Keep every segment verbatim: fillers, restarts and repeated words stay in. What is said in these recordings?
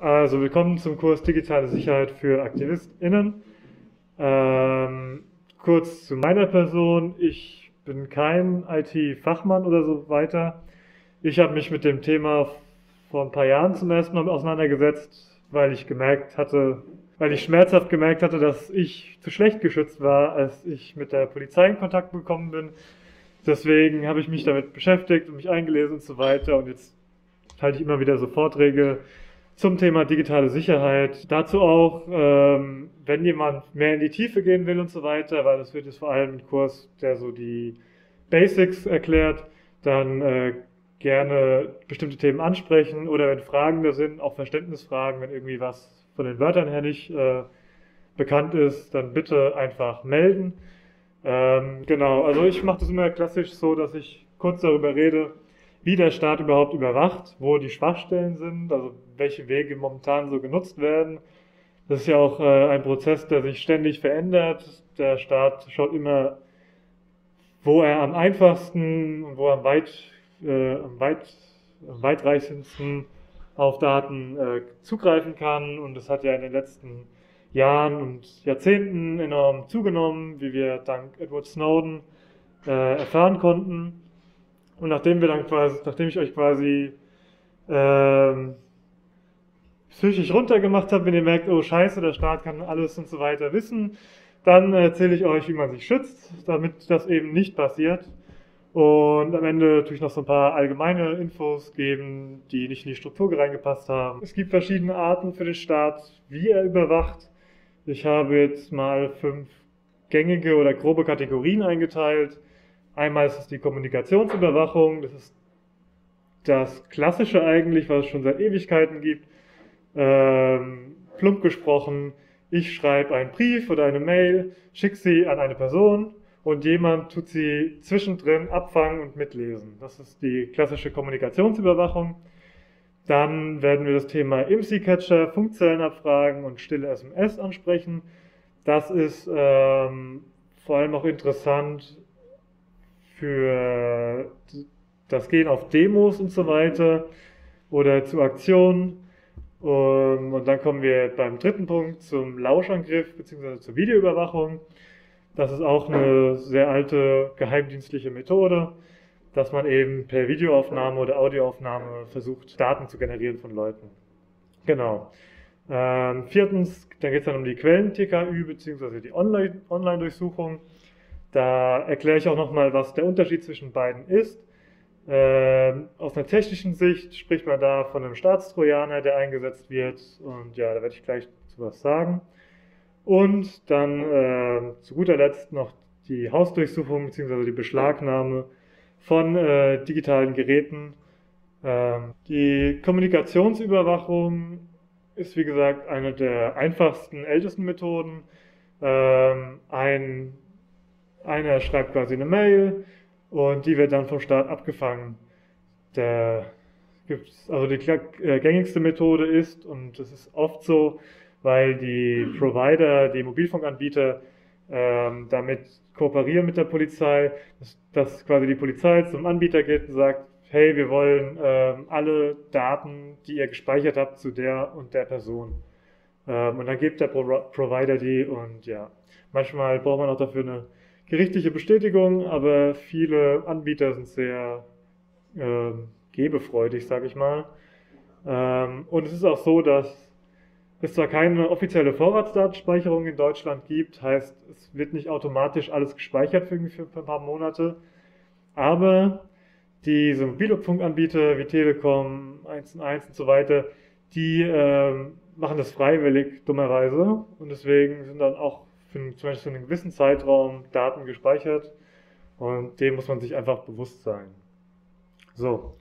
Also willkommen zum Kurs Digitale Sicherheit für AktivistInnen. Ähm, kurz zu meiner Person. Ich bin kein I T-Fachmann oder so weiter. Ich habe mich mit dem Thema vor ein paar Jahren zum ersten Mal auseinandergesetzt, weil ich gemerkt hatte, weil ich schmerzhaft gemerkt hatte, dass ich zu schlecht geschützt war, als ich mit der Polizei in Kontakt gekommen bin. Deswegen habe ich mich damit beschäftigt und mich eingelesen und so weiter. Und jetzt halte ich immer wieder so Vorträge zum Thema digitale Sicherheit. Dazu auch, ähm, wenn jemand mehr in die Tiefe gehen will und so weiter, weil das wird jetzt vor allem ein Kurs, der so die Basics erklärt, dann äh, gerne bestimmte Themen ansprechen oder wenn Fragen da sind, auch Verständnisfragen, wenn irgendwie was von den Wörtern her nicht äh, bekannt ist, dann bitte einfach melden. Ähm, genau, also ich mache das immer klassisch so, dass ich kurz darüber rede, wie der Staat überhaupt überwacht, wo die Schwachstellen sind, also welche Wege momentan so genutzt werden. Das ist ja auch äh, ein Prozess, der sich ständig verändert. Der Staat schaut immer, wo er am einfachsten und wo er am, weit, äh, am, weit, am weitreichendsten auf Daten äh, zugreifen kann. Und das hat ja in den letzten Jahren und Jahrzehnten enorm zugenommen, wie wir dank Edward Snowden äh, erfahren konnten. Und nachdem wir dann quasi, nachdem ich euch quasi ähm, psychisch runtergemacht habe, wenn ihr merkt, oh Scheiße, der Staat kann alles und so weiter wissen, dann erzähle ich euch, wie man sich schützt, damit das eben nicht passiert. Und am Ende tue ich noch so ein paar allgemeine Infos geben, die nicht in die Struktur reingepasst haben. Es gibt verschiedene Arten für den Staat, wie er überwacht. Ich habe jetzt mal fünf gängige oder grobe Kategorien eingeteilt. Einmal ist es die Kommunikationsüberwachung, das ist das Klassische eigentlich, was es schon seit Ewigkeiten gibt. Ähm, plump gesprochen, ich schreibe einen Brief oder eine Mail, schicke sie an eine Person und jemand tut sie zwischendrin abfangen und mitlesen. Das ist die klassische Kommunikationsüberwachung. Dann werden wir das Thema I M S I-Catcher, Funkzellenabfragen und stille S M S ansprechen. Das ist ähm, vor allem auch interessant für das Gehen auf Demos und so weiter oder zu Aktionen. Und dann kommen wir beim dritten Punkt zum Lauschangriff bzw. zur Videoüberwachung. Das ist auch eine sehr alte geheimdienstliche Methode, dass man eben per Videoaufnahme oder Audioaufnahme versucht, Daten zu generieren von Leuten. Genau. Ähm, viertens, dann geht es dann um die Quellen-T K Ü bzw. die Online- Online-Durchsuchung. Da erkläre ich auch nochmal, was der Unterschied zwischen beiden ist. Ähm, aus einer technischen Sicht spricht man da von einem Staatstrojaner, der eingesetzt wird. Und ja, da werde ich gleich zu was sagen. Und dann äh, zu guter Letzt noch die Hausdurchsuchung bzw. die Beschlagnahme von äh, digitalen Geräten. Ähm, die Kommunikationsüberwachung ist wie gesagt eine der einfachsten, ältesten Methoden. Ähm, ein Einer schreibt quasi eine Mail und die wird dann vom Staat abgefangen. Der gibt's, also die gängigste Methode ist, und das ist oft so, weil die Provider, die Mobilfunkanbieter ähm, damit kooperieren mit der Polizei, dass, dass quasi die Polizei zum Anbieter geht und sagt, hey, wir wollen ähm, alle Daten, die ihr gespeichert habt, zu der und der Person. Ähm, und dann gibt der Pro Provider die und ja, manchmal braucht man auch dafür eine gerichtliche Bestätigung, aber viele Anbieter sind sehr äh, gebefreudig, sage ich mal. Ähm, und es ist auch so, dass es zwar keine offizielle Vorratsdatenspeicherung in Deutschland gibt, heißt, es wird nicht automatisch alles gespeichert für, für ein paar Monate, aber diese Mobilfunkanbieter wie Telekom, eins und eins und so weiter, die ähm, machen das freiwillig, dummerweise, und deswegen sind dann auch für, zum Beispiel für einen gewissen Zeitraum Daten gespeichert und dem muss man sich einfach bewusst sein. So,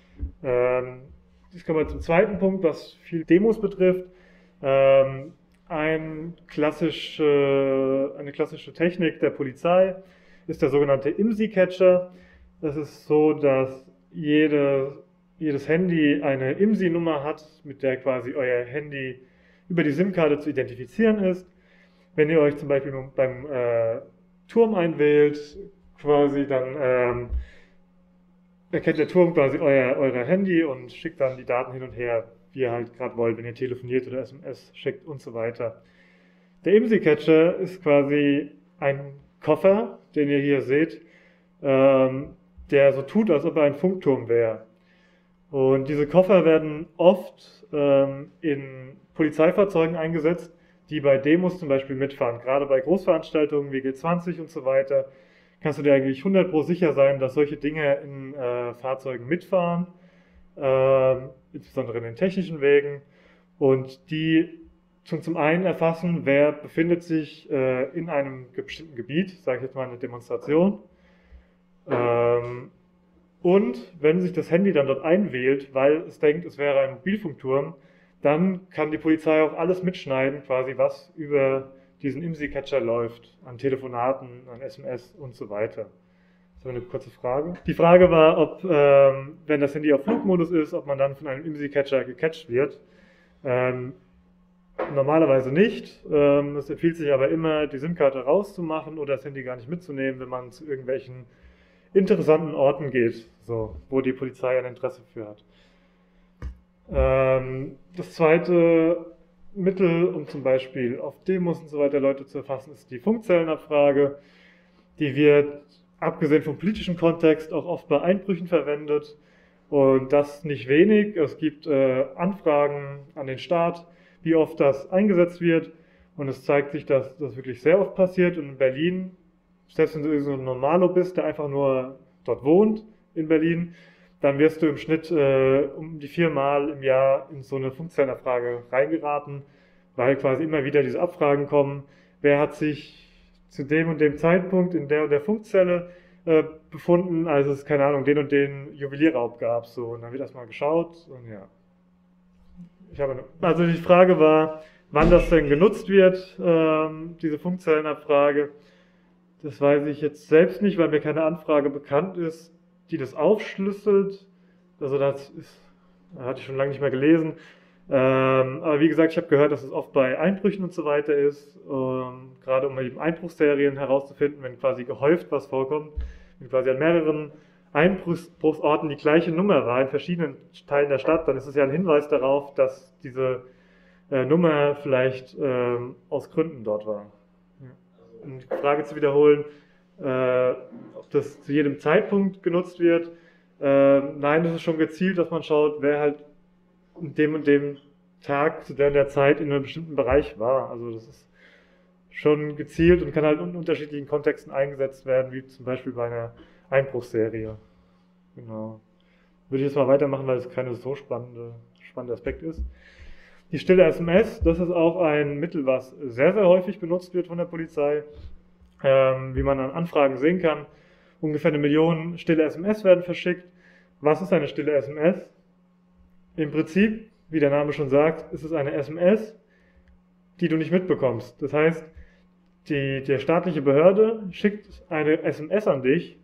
ähm, jetzt kommen wir zum zweiten Punkt, was viel Demos betrifft. Ähm, ein klassische, eine klassische Technik der Polizei ist der sogenannte I M S I-Catcher. Das ist so, dass jede, jedes Handy eine I M S I-Nummer hat, mit der quasi euer Handy über die SIM-Karte zu identifizieren ist. Wenn ihr euch zum Beispiel beim äh, Turm einwählt, quasi dann ähm, erkennt der Turm quasi euer, euer Handy und schickt dann die Daten hin und her wie ihr halt gerade wollt, wenn ihr telefoniert oder S M S schickt und so weiter. Der IMSI-Catcher ist quasi ein Koffer, den ihr hier seht, ähm, der so tut, als ob er ein Funkturm wäre. Und diese Koffer werden oft ähm, in Polizeifahrzeugen eingesetzt, die bei Demos zum Beispiel mitfahren. Gerade bei Großveranstaltungen wie G zwanzig und so weiter kannst du dir eigentlich hundert Prozent sicher sein, dass solche Dinge in äh, Fahrzeugen mitfahren, äh, insbesondere in den technischen Wegen. Und die zum, zum einen erfassen, wer befindet sich äh, in einem bestimmten Gebiet, sage ich jetzt mal eine Demonstration. Ähm, und wenn sich das Handy dann dort einwählt, weil es denkt, es wäre ein Mobilfunkturm, dann kann die Polizei auch alles mitschneiden, quasi was über diesen IMSI-Catcher läuft, an Telefonaten, an S M S und so weiter. Das war eine kurze Frage. Die Frage war, ob, ähm, wenn das Handy auf Flugmodus ist, ob man dann von einem IMSI-Catcher gecatcht wird. Ähm, normalerweise nicht. Ähm, es empfiehlt sich aber immer, die SIM-Karte rauszumachen oder das Handy gar nicht mitzunehmen, wenn man zu irgendwelchen interessanten Orten geht, so, wo die Polizei ein Interesse für hat. Ähm, das zweite Mittel, um zum Beispiel auf Demos und so weiter Leute zu erfassen, ist die Funkzellenabfrage. Die wird, abgesehen vom politischen Kontext, auch oft bei Einbrüchen verwendet. Und das nicht wenig. Es gibt äh, Anfragen an den Staat, wie oft das eingesetzt wird. Und es zeigt sich, dass das wirklich sehr oft passiert. Und in Berlin, selbst wenn du so ein Normalo bist, der einfach nur dort wohnt, in Berlin, dann wirst du im Schnitt äh, um die viermal im Jahr in so eine Funkzellenabfrage reingeraten, weil quasi immer wieder diese Abfragen kommen. Wer hat sich zu dem und dem Zeitpunkt in der und der Funkzelle äh, befunden, als es, keine Ahnung, den und den Juwelierraub gab. So. Und dann wird erstmal geschaut und ja. Ich habe eine, also die Frage war, wann das denn genutzt wird, ähm, diese Funkzellenabfrage. Das weiß ich jetzt selbst nicht, weil mir keine Anfrage bekannt ist, die das aufschlüsselt. Also das ist, hatte ich schon lange nicht mehr gelesen. Ähm, aber wie gesagt, ich habe gehört, dass es oft bei Einbrüchen und so weiter ist, ähm, gerade um eben Einbruchsserien herauszufinden, wenn quasi gehäuft was vorkommt, wenn quasi an mehreren Einbruchsorten die gleiche Nummer war in verschiedenen Teilen der Stadt, dann ist es ja ein Hinweis darauf, dass diese äh, Nummer vielleicht ähm, aus Gründen dort war. Um die Frage zu wiederholen, äh, ob das zu jedem Zeitpunkt genutzt wird. Äh, nein, das ist schon gezielt, dass man schaut, wer halt in dem und dem Tag zu der, der Zeit in einem bestimmten Bereich war. Also das ist schon gezielt und kann halt in unterschiedlichen Kontexten eingesetzt werden, wie zum Beispiel bei einer Einbruchsserie. Genau. Würde ich jetzt mal weitermachen, weil es kein so spannende, spannender Aspekt ist. Die stille S M S, das ist auch ein Mittel, was sehr, sehr häufig benutzt wird von der Polizei. Ähm, wie man an Anfragen sehen kann, ungefähr eine Million stille S M S werden verschickt. Was ist eine stille S M S? Im Prinzip, wie der Name schon sagt, ist es eine S M S, die du nicht mitbekommst. Das heißt, die, die staatliche Behörde schickt eine S M S an dich,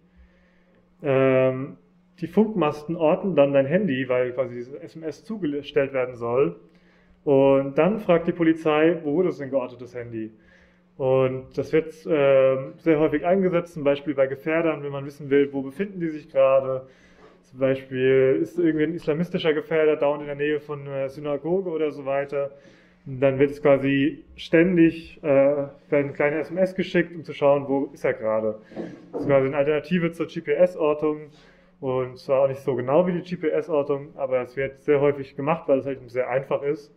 ähm, die Funkmasten orten dann dein Handy, weil quasi diese S M S zugestellt werden soll. Und dann fragt die Polizei, wo wurde es denn geortet, das Handy? Und das wird äh, sehr häufig eingesetzt, zum Beispiel bei Gefährdern, wenn man wissen will, wo befinden die sich gerade. Zum Beispiel ist irgendwie ein islamistischer Gefährder dauernd in der Nähe von einer Synagoge oder so weiter. Und dann wird es quasi ständig, äh, werden kleine S M S geschickt, um zu schauen, wo ist er gerade. Das ist quasi eine Alternative zur G P S-Ortung. Und zwar auch nicht so genau wie die G P S-Ortung, aber es wird sehr häufig gemacht, weil es halt sehr einfach ist.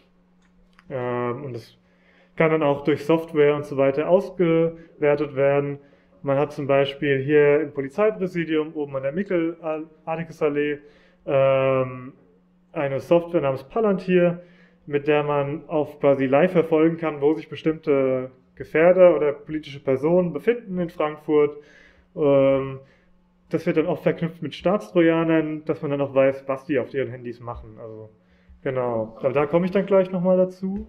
Ähm, und das kann dann auch durch Software und so weiter ausgewertet werden. Man hat zum Beispiel hier im Polizeipräsidium oben an der Mikl-Artikus-Allee ähm, eine Software namens Palantir, mit der man auch quasi live verfolgen kann, wo sich bestimmte Gefährder oder politische Personen befinden in Frankfurt. Ähm, das wird dann auch verknüpft mit Staatstrojanern, dass man dann auch weiß, was die auf ihren Handys machen. Also genau, aber da komme ich dann gleich nochmal dazu.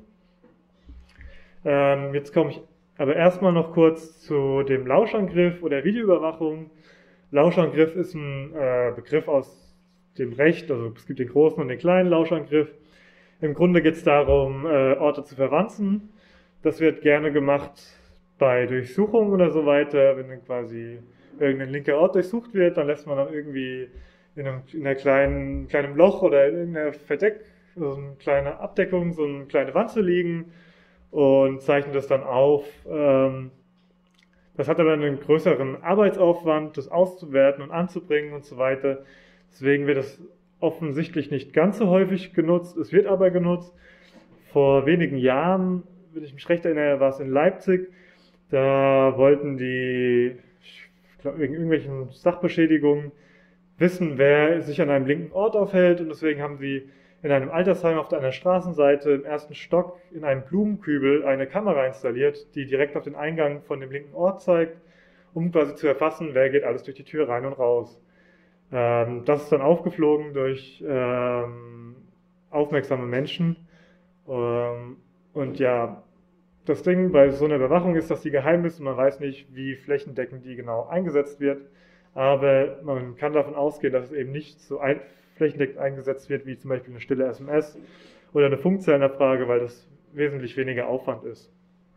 Ähm, jetzt komme ich aber erstmal noch kurz zu dem Lauschangriff oder Videoüberwachung. Lauschangriff ist ein äh, Begriff aus dem Recht, also es gibt den großen und den kleinen Lauschangriff. Im Grunde geht es darum, äh, Orte zu verwanzen. Das wird gerne gemacht bei Durchsuchungen oder so weiter, wenn dann quasi irgendein linker Ort durchsucht wird, dann lässt man dann irgendwie in einem, in einer kleinen, kleinen Loch oder in irgendeiner Verdeck, so eine kleine Abdeckung, so eine kleine Wanze liegen und zeichnet das dann auf. Ähm, das hat aber einen größeren Arbeitsaufwand, das auszuwerten und anzubringen und so weiter. Deswegen wird das offensichtlich nicht ganz so häufig genutzt. Es wird aber genutzt. Vor wenigen Jahren, wenn ich mich recht erinnere, war es in Leipzig. Da wollten die, ich glaube, wegen irgendwelchen Sachbeschädigungen wissen, wer sich an einem linken Ort aufhält. Und deswegen haben sie in einem Altersheim auf einer Straßenseite im ersten Stock in einem Blumenkübel eine Kamera installiert, die direkt auf den Eingang von dem linken Ort zeigt, um quasi zu erfassen, wer geht alles durch die Tür rein und raus. Ähm, das ist dann aufgeflogen durch ähm, aufmerksame Menschen. Ähm, und ja, das Ding bei so einer Überwachung ist, dass die geheim ist und man weiß nicht, wie flächendeckend die genau eingesetzt wird. Aber man kann davon ausgehen, dass es eben nicht so ein, flächendeckend eingesetzt wird, wie zum Beispiel eine stille S M S oder eine Funkzellenabfrage, weil das wesentlich weniger Aufwand ist.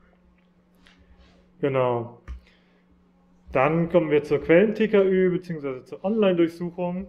Genau. Dann kommen wir zur Quellen-T K Ü bzw. zur Online-Durchsuchung.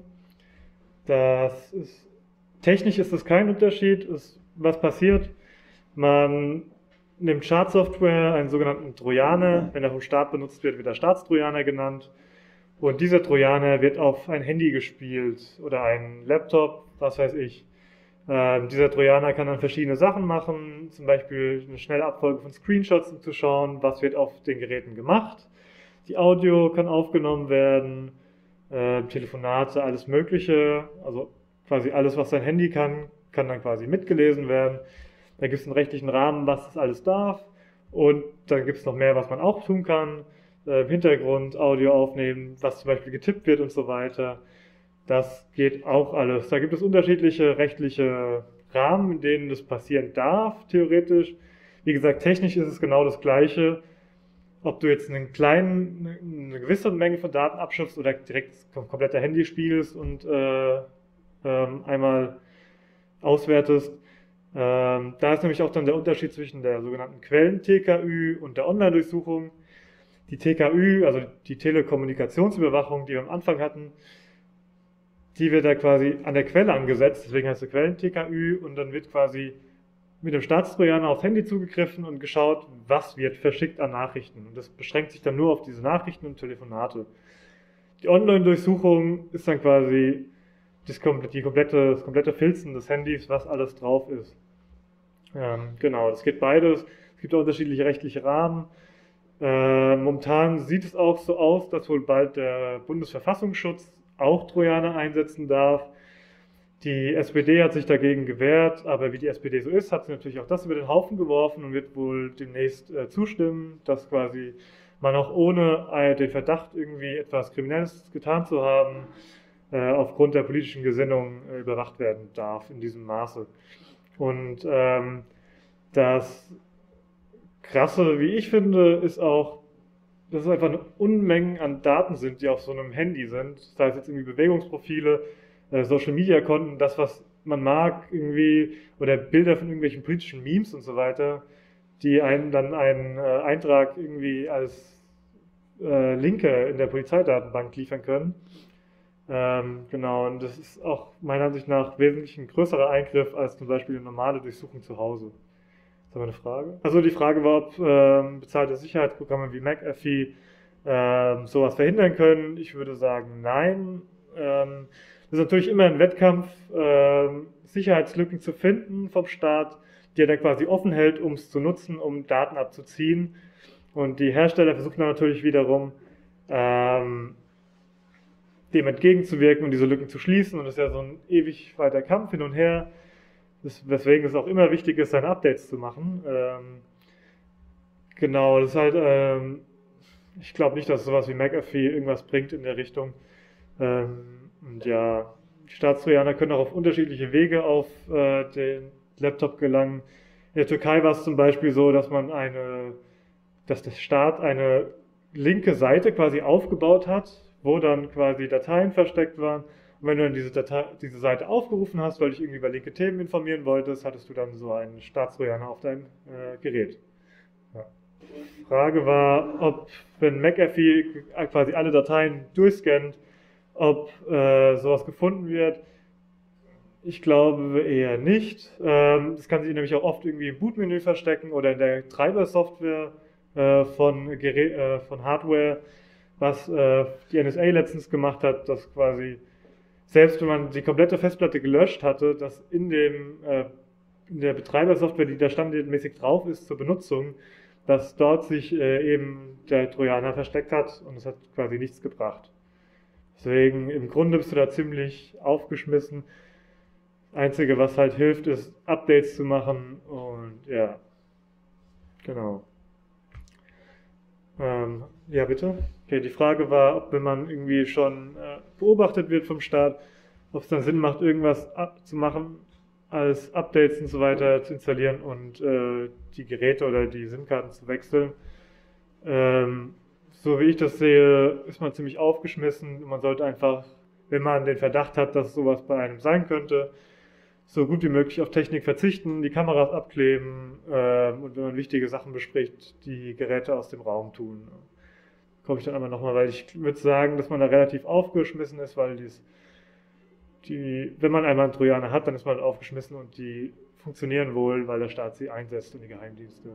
Das ist, technisch ist das kein Unterschied. Ist, was passiert? Man nimmt Schadsoftware, einen sogenannten Trojaner. Wenn er vom Staat benutzt wird, wird er Staatstrojaner genannt. Und dieser Trojaner wird auf ein Handy gespielt oder einen Laptop, was weiß ich. Ähm, dieser Trojaner kann dann verschiedene Sachen machen, zum Beispiel eine schnelle Abfolge von Screenshots, um zu schauen, was wird auf den Geräten gemacht. Die Audio kann aufgenommen werden, äh, Telefonate, alles Mögliche, also quasi alles, was sein Handy kann, kann dann quasi mitgelesen werden. Da gibt es einen rechtlichen Rahmen, was das alles darf, und dann gibt es noch mehr, was man auch tun kann. Im Hintergrund Audio aufnehmen, was zum Beispiel getippt wird und so weiter. Das geht auch alles. Da gibt es unterschiedliche rechtliche Rahmen, in denen das passieren darf, theoretisch. Wie gesagt, technisch ist es genau das Gleiche. Ob du jetzt einen kleinen, eine gewisse Menge von Daten abschöpfst oder direkt das komplette Handy spielst und äh, ähm, einmal auswertest. Ähm, da ist nämlich auch dann der Unterschied zwischen der sogenannten Quellen-T K Ü und der Online-Durchsuchung. Die T K Ü, also die Telekommunikationsüberwachung, die wir am Anfang hatten, die wird da quasi an der Quelle angesetzt, deswegen heißt sie Quellen-T K Ü, und dann wird quasi mit dem Staatstrojaner aufs Handy zugegriffen und geschaut, was wird verschickt an Nachrichten. Und das beschränkt sich dann nur auf diese Nachrichten und Telefonate. Die Online-Durchsuchung ist dann quasi das komplette, die komplette, das komplette Filzen des Handys, was alles drauf ist. Ähm, genau, das geht beides. Es gibt auch unterschiedliche rechtliche Rahmen. Äh, momentan sieht es auch so aus, dass wohl bald der Bundesverfassungsschutz auch Trojaner einsetzen darf. Die S P D hat sich dagegen gewehrt, aber wie die S P D so ist, hat sie natürlich auch das über den Haufen geworfen und wird wohl demnächst äh, zustimmen, dass quasi man auch ohne äh, den Verdacht, irgendwie etwas Kriminelles getan zu haben, äh, aufgrund der politischen Gesinnung äh, überwacht werden darf in diesem Maße. Und ähm, das Krasse, wie ich finde, ist auch, dass es einfach eine Unmengen an Daten sind, die auf so einem Handy sind. Das heißt jetzt irgendwie Bewegungsprofile, äh, Social-Media-Konten, das, was man mag irgendwie, oder Bilder von irgendwelchen politischen Memes und so weiter, die einen dann einen äh, Eintrag irgendwie als äh, Linke in der Polizeidatenbank liefern können. Ähm, genau, und das ist auch meiner Ansicht nach wesentlich ein größerer Eingriff als zum Beispiel eine normale Durchsuchung zu Hause. Das ist aber eine Frage. Also die Frage war, ob ähm, bezahlte Sicherheitsprogramme wie McAfee ähm, sowas verhindern können. Ich würde sagen, nein. Ähm, das ist natürlich immer ein Wettkampf, ähm, Sicherheitslücken zu finden vom Staat, die er dann quasi offen hält, um es zu nutzen, um Daten abzuziehen. Und die Hersteller versuchen dann natürlich wiederum, ähm, dem entgegenzuwirken und diese Lücken zu schließen. Und das ist ja so ein ewig weiter Kampf hin und her. Das, weswegen es auch immer wichtig ist, seine Updates zu machen. Ähm, genau, das ist halt, ähm, ich glaube nicht, dass sowas wie McAfee irgendwas bringt in der Richtung. Ähm, und ja, die Staatstrojaner können auch auf unterschiedliche Wege auf äh, den Laptop gelangen. In der Türkei war es zum Beispiel so, dass man eine, dass der Staat eine linke Seite quasi aufgebaut hat, wo dann quasi Dateien versteckt waren. Und wenn du dann diese, Datei, diese Seite aufgerufen hast, weil du dich irgendwie über linke Themen informieren wolltest, hattest du dann so einen Staatstrojaner auf deinem äh, Gerät. Ja. Die Frage war, ob, wenn McAfee quasi alle Dateien durchscannt, ob äh, sowas gefunden wird. Ich glaube eher nicht. Ähm, das kann sich nämlich auch oft irgendwie im Bootmenü verstecken oder in der Treibersoftware äh, von, Gerä- äh, von Hardware, was äh, die N S A letztens gemacht hat, dass quasi, selbst wenn man die komplette Festplatte gelöscht hatte, dass in dem, äh, in der Betreibersoftware, die da standardmäßig drauf ist zur Benutzung, dass dort sich äh, eben der Trojaner versteckt hat und es hat quasi nichts gebracht. Deswegen im Grunde bist du da ziemlich aufgeschmissen. Einzige, was halt hilft, ist Updates zu machen und ja, genau. Ähm, ja, bitte. Okay, die Frage war, ob wenn man irgendwie schon äh, beobachtet wird vom Staat, ob es dann Sinn macht, irgendwas ab zu machen, als Updates und so weiter zu installieren und äh, die Geräte oder die SIM-Karten zu wechseln. Ähm, so wie ich das sehe, ist man ziemlich aufgeschmissen. Man sollte einfach, wenn man den Verdacht hat, dass sowas bei einem sein könnte, so gut wie möglich auf Technik verzichten, die Kameras abkleben ähm, und wenn man wichtige Sachen bespricht, die Geräte aus dem Raum tun. Komme ich dann aber nochmal, weil ich würde sagen, dass man da relativ aufgeschmissen ist, weil dies, die, wenn man einmal einen Trojaner hat, dann ist man aufgeschmissen und die funktionieren wohl, weil der Staat sie einsetzt und die Geheimdienste.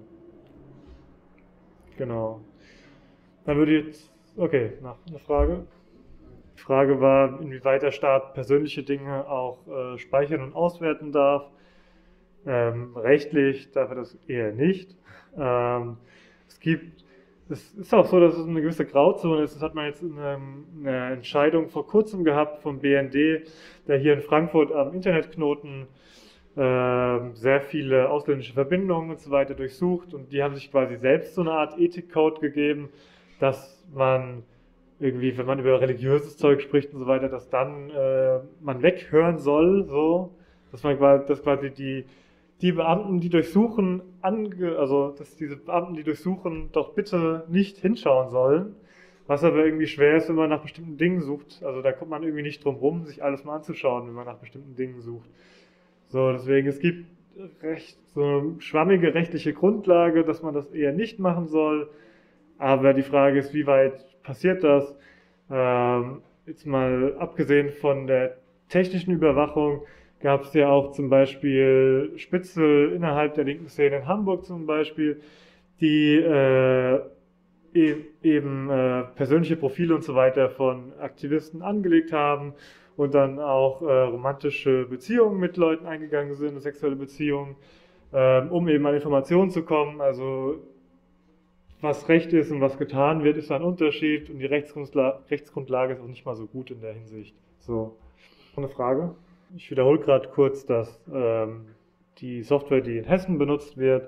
Genau. Dann würde ich jetzt, okay, nach eine Frage. Die Frage war, inwieweit der Staat persönliche Dinge auch äh, speichern und auswerten darf. Ähm, rechtlich darf er das eher nicht. Ähm, es gibt, es ist auch so, dass es eine gewisse Grauzone ist. Das hat man jetzt in einem, einer Entscheidung vor kurzem gehabt vom B N D, der hier in Frankfurt am Internetknoten äh, sehr viele ausländische Verbindungen und so weiter durchsucht und die haben sich quasi selbst so eine Art Ethikcode gegeben, dass man irgendwie, wenn man über religiöses Zeug spricht und so weiter, dass dann äh, man weghören soll, so, dass man quasi, dass quasi die, die Beamten, die durchsuchen, ange, also dass diese Beamten, die durchsuchen, doch bitte nicht hinschauen sollen. Was aber irgendwie schwer ist, wenn man nach bestimmten Dingen sucht. Also da kommt man irgendwie nicht drum rum, sich alles mal anzuschauen, wenn man nach bestimmten Dingen sucht. So, deswegen, es gibt recht, so eine schwammige rechtliche Grundlage, dass man das eher nicht machen soll. Aber die Frage ist, wie weit passiert das? Ähm, jetzt mal abgesehen von der technischen Überwachung gab es ja auch zum Beispiel Spitzel innerhalb der linken Szene in Hamburg zum Beispiel, die äh, e eben äh, persönliche Profile und so weiter von Aktivisten angelegt haben und dann auch äh, romantische Beziehungen mit Leuten eingegangen sind, sexuelle Beziehungen, äh, um eben an Informationen zu kommen. Also was Recht ist und was getan wird, ist ein Unterschied und die Rechtsgrundlage, Rechtsgrundlage ist auch nicht mal so gut in der Hinsicht. So, eine Frage. Ich wiederhole gerade kurz, dass ähm, die Software, die in Hessen benutzt wird,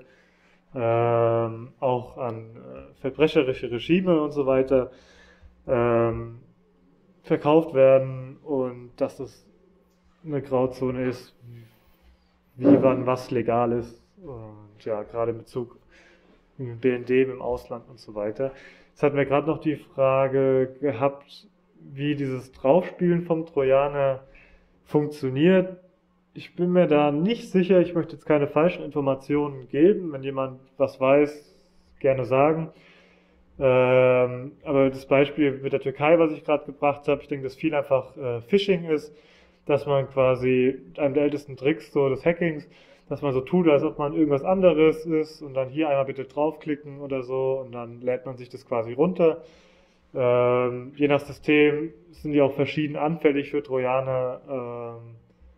ähm, auch an äh, verbrecherische Regime und so weiter ähm, verkauft werden und dass das eine Grauzone ist, wie wann was legal ist und ja, gerade in Bezug im B N D, im Ausland und so weiter. Jetzt hatten wir gerade noch die Frage gehabt, wie dieses Draufspielen vom Trojaner funktioniert. Ich bin mir da nicht sicher, ich möchte jetzt keine falschen Informationen geben. Wenn jemand was weiß, gerne sagen. Ähm, aber das Beispiel mit der Türkei, was ich gerade gebracht habe, ich denke, dass viel einfach äh, Phishing ist, dass man quasi mit einem der ältesten Tricks so des Hackings, dass man so tut, als ob man irgendwas anderes ist und dann hier einmal bitte draufklicken oder so und dann lädt man sich das quasi runter. Ähm, je nach System sind die auch verschieden anfällig für Trojaner. Ähm,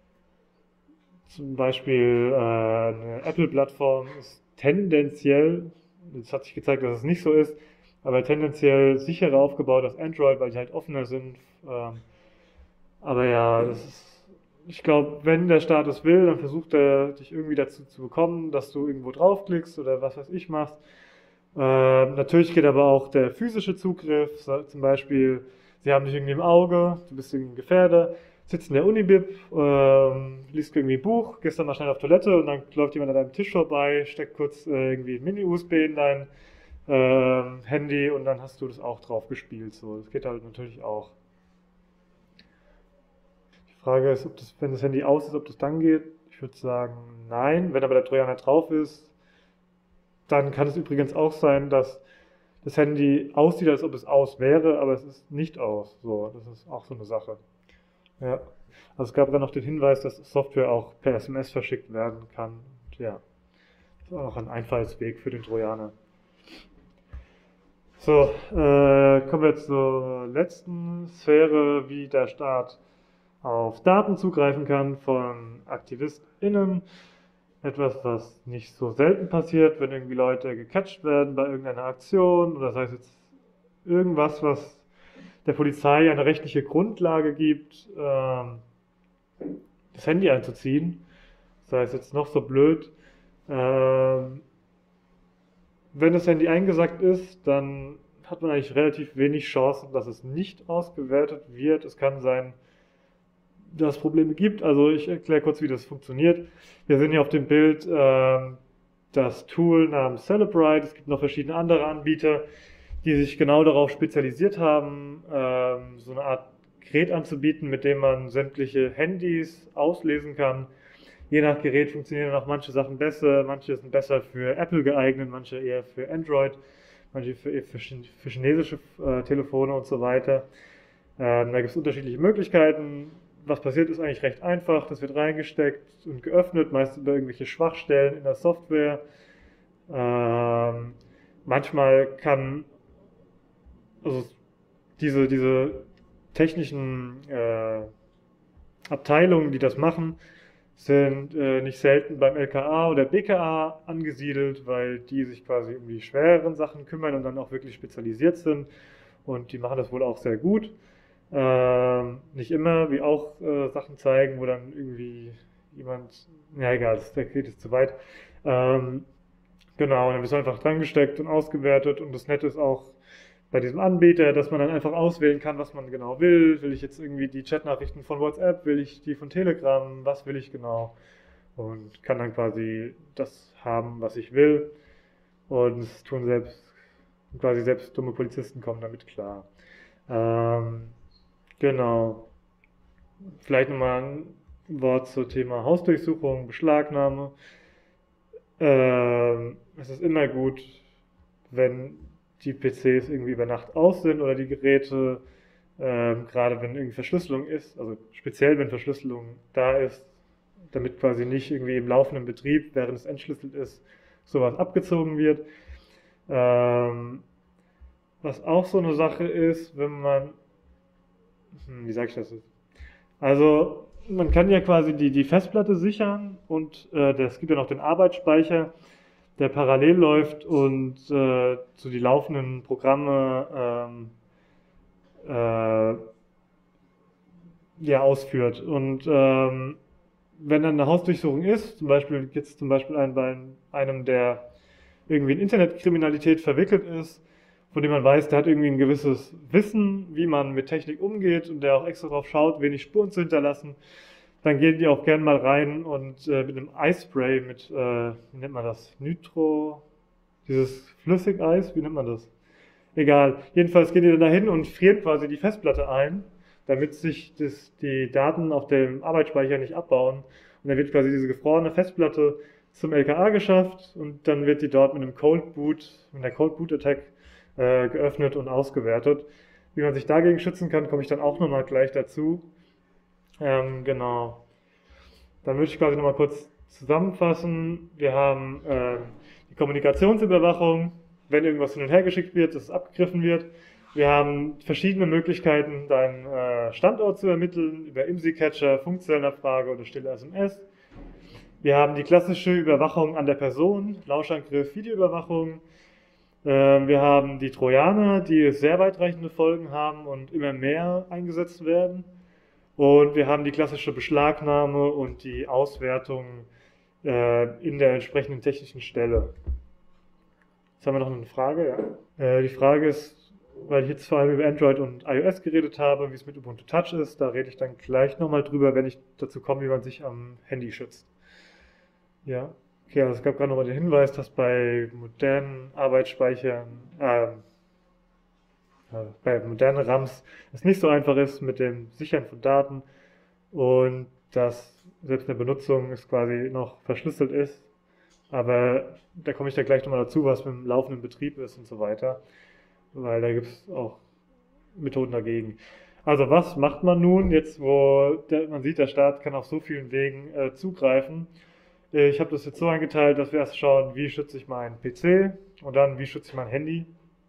zum Beispiel äh, eine Apple-Plattform ist tendenziell, es hat sich gezeigt, dass es nicht so ist, aber tendenziell sicherer aufgebaut als Android, weil die halt offener sind. Ähm, aber ja, das ist, ich glaube, wenn der Staat es will, dann versucht er dich irgendwie dazu zu bekommen, dass du irgendwo draufklickst oder was weiß ich machst. Ähm, natürlich geht aber auch der physische Zugriff, so, zum Beispiel, sie haben dich irgendwie im Auge, du bist irgendwie ein Gefährder, sitzt in der Unibib, ähm, liest irgendwie ein Buch, gehst dann mal schnell auf Toilette und dann läuft jemand an deinem Tisch vorbei, steckt kurz äh, irgendwie ein Mini-U S B in dein ähm, Handy und dann hast du das auch drauf gespielt. So, das geht halt natürlich auch. Die Frage ist, ob das, wenn das Handy aus ist, ob das dann geht. Ich würde sagen, nein. Wenn aber der Trojaner drauf ist, dann kann es übrigens auch sein, dass das Handy aussieht, als ob es aus wäre, aber es ist nicht aus. So, das ist auch so eine Sache. Ja. Also es gab dann noch den Hinweis, dass Software auch per S M S verschickt werden kann. Und ja, das ist auch ein Einfallsweg für den Trojaner. So, äh, kommen wir zur letzten Sphäre, wie der Staat auf Daten zugreifen kann von AktivistInnen. Etwas, was nicht so selten passiert, wenn irgendwie Leute gecatcht werden bei irgendeiner Aktion oder sei es jetzt irgendwas, was der Polizei eine rechtliche Grundlage gibt, ähm, das Handy einzuziehen, sei es jetzt noch so blöd. Ähm, wenn das Handy eingesackt ist, dann hat man eigentlich relativ wenig Chancen, dass es nicht ausgewertet wird. Es kann sein, dass es Probleme gibt. Also ich erkläre kurz, wie das funktioniert. Wir sehen hier auf dem Bild ähm, das Tool namens Cellebrite. Es gibt noch verschiedene andere Anbieter, die sich genau darauf spezialisiert haben, ähm, so eine Art Gerät anzubieten, mit dem man sämtliche Handys auslesen kann. Je nach Gerät funktionieren auch manche Sachen besser, manche sind besser für Apple geeignet, manche eher für Android, manche für, für, für chinesische äh, Telefone und so weiter. Ähm, da gibt es unterschiedliche Möglichkeiten. Was passiert, ist eigentlich recht einfach. Das wird reingesteckt und geöffnet, meist über irgendwelche Schwachstellen in der Software. Ähm, manchmal kann also diese, diese technischen äh, Abteilungen, die das machen, sind äh, nicht selten beim L K A oder B K A angesiedelt, weil die sich quasi um die schwereren Sachen kümmern und dann auch wirklich spezialisiert sind. Und die machen das wohl auch sehr gut. Ähm, nicht immer, wie auch äh, Sachen zeigen, wo dann irgendwie jemand, ja egal, das geht jetzt zu weit. Ähm, genau, und dann wird es einfach dran gesteckt und ausgewertet und das Nette ist auch bei diesem Anbieter, dass man dann einfach auswählen kann, was man genau will. Will ich jetzt irgendwie die Chatnachrichten von WhatsApp, will ich die von Telegram, was will ich genau? Und kann dann quasi das haben, was ich will. Und es tun selbst, quasi selbst dumme Polizisten kommen damit klar. Ähm, Genau. Vielleicht nochmal ein Wort zum Thema Hausdurchsuchung, Beschlagnahme. Ähm, es ist immer gut, wenn die P Cs irgendwie über Nacht aus sind oder die Geräte, ähm, gerade wenn irgendwie Verschlüsselung ist, also speziell wenn Verschlüsselung da ist, damit quasi nicht irgendwie im laufenden Betrieb, während es entschlüsselt ist, sowas abgezogen wird. Ähm, was auch so eine Sache ist, wenn man Hm, Wie sage ich das jetzt? Also, man kann ja quasi die, die Festplatte sichern und äh, es gibt ja noch den Arbeitsspeicher, der parallel läuft und äh, so die laufenden Programme ähm, äh, ja, ausführt. Und ähm, wenn dann eine Hausdurchsuchung ist, zum Beispiel jetzt zum Beispiel ein, bei einem, der irgendwie in Internetkriminalität verwickelt ist, von dem man weiß, der hat irgendwie ein gewisses Wissen, wie man mit Technik umgeht und der auch extra drauf schaut, wenig Spuren zu hinterlassen, dann gehen die auch gern mal rein und äh, mit einem Eispray, mit, äh, wie nennt man das? Nitro, dieses Flüssigeis, wie nennt man das? Egal. Jedenfalls gehen die dann dahin und frieren quasi die Festplatte ein, damit sich das, die Daten auf dem Arbeitsspeicher nicht abbauen. Und dann wird quasi diese gefrorene Festplatte zum L K A geschafft und dann wird die dort mit einem Cold Boot, mit einer Cold Boot Attack äh, geöffnet und ausgewertet. Wie man sich dagegen schützen kann, komme ich dann auch nochmal gleich dazu. Ähm, genau. Dann würde ich quasi nochmal kurz zusammenfassen. Wir haben äh, die Kommunikationsüberwachung, wenn irgendwas hin und her geschickt wird, dass es abgegriffen wird. Wir haben verschiedene Möglichkeiten, deinen äh, Standort zu ermitteln, über I M S I-Catcher, Funkzellenabfrage oder stille S M S. Wir haben die klassische Überwachung an der Person, Lauschangriff, Videoüberwachung. Äh, wir haben die Trojaner, die sehr weitreichende Folgen haben und immer mehr eingesetzt werden. Und wir haben die klassische Beschlagnahme und die Auswertung äh, in der entsprechenden technischen Stelle. Jetzt haben wir noch eine Frage. Ja. Äh, die Frage ist, weil ich jetzt vor allem über Android und iOS geredet habe, wie es mit Ubuntu Touch ist, da rede ich dann gleich nochmal drüber, wenn ich dazu komme, wie man sich am Handy schützt. Ja, okay, also es gab gerade nochmal den Hinweis, dass bei modernen Arbeitsspeichern, äh, bei modernen RAMs es nicht so einfach ist mit dem Sichern von Daten und dass selbst eine Benutzung es quasi noch verschlüsselt ist. Aber da komme ich dann gleich nochmal dazu, was mit dem laufenden Betrieb ist und so weiter, weil da gibt es auch Methoden dagegen. Also was macht man nun, jetzt wo der, man sieht, der Staat kann auf so vielen Wegen äh, zugreifen? Äh, ich habe das jetzt so eingeteilt, dass wir erst schauen, wie schütze ich meinen P C und dann, wie schütze ich mein Handy.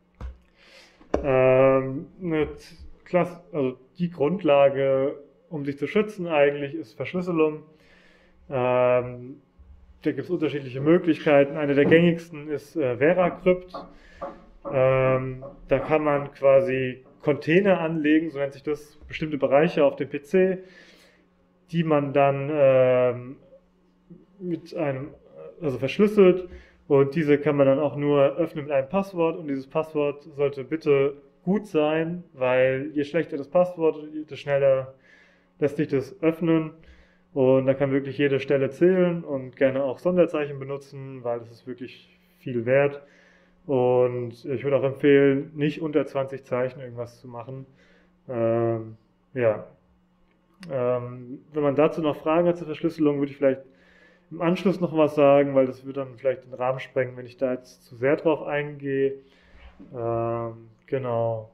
Ähm, eine Klasse, also die Grundlage, um sich zu schützen eigentlich, ist Verschlüsselung. Ähm, da gibt es unterschiedliche Möglichkeiten. Eine der gängigsten ist äh, VeraCrypt. Ähm, da kann man quasi Container anlegen, so nennt sich das, bestimmte Bereiche auf dem P C, die man dann ähm, mit einem, also verschlüsselt, und diese kann man dann auch nur öffnen mit einem Passwort, und dieses Passwort sollte bitte gut sein, weil je schlechter das Passwort, desto schneller lässt sich das öffnen, und da kann wirklich jede Stelle zählen und gerne auch Sonderzeichen benutzen, weil das ist wirklich viel wert. Und ich würde auch empfehlen, nicht unter zwanzig Zeichen irgendwas zu machen. Ähm, ja. Ähm, wenn man dazu noch Fragen hat zur Verschlüsselung, würde ich vielleicht im Anschluss noch was sagen, weil das wird dann vielleicht den Rahmen sprengen, wenn ich da jetzt zu sehr drauf eingehe. Ähm, genau.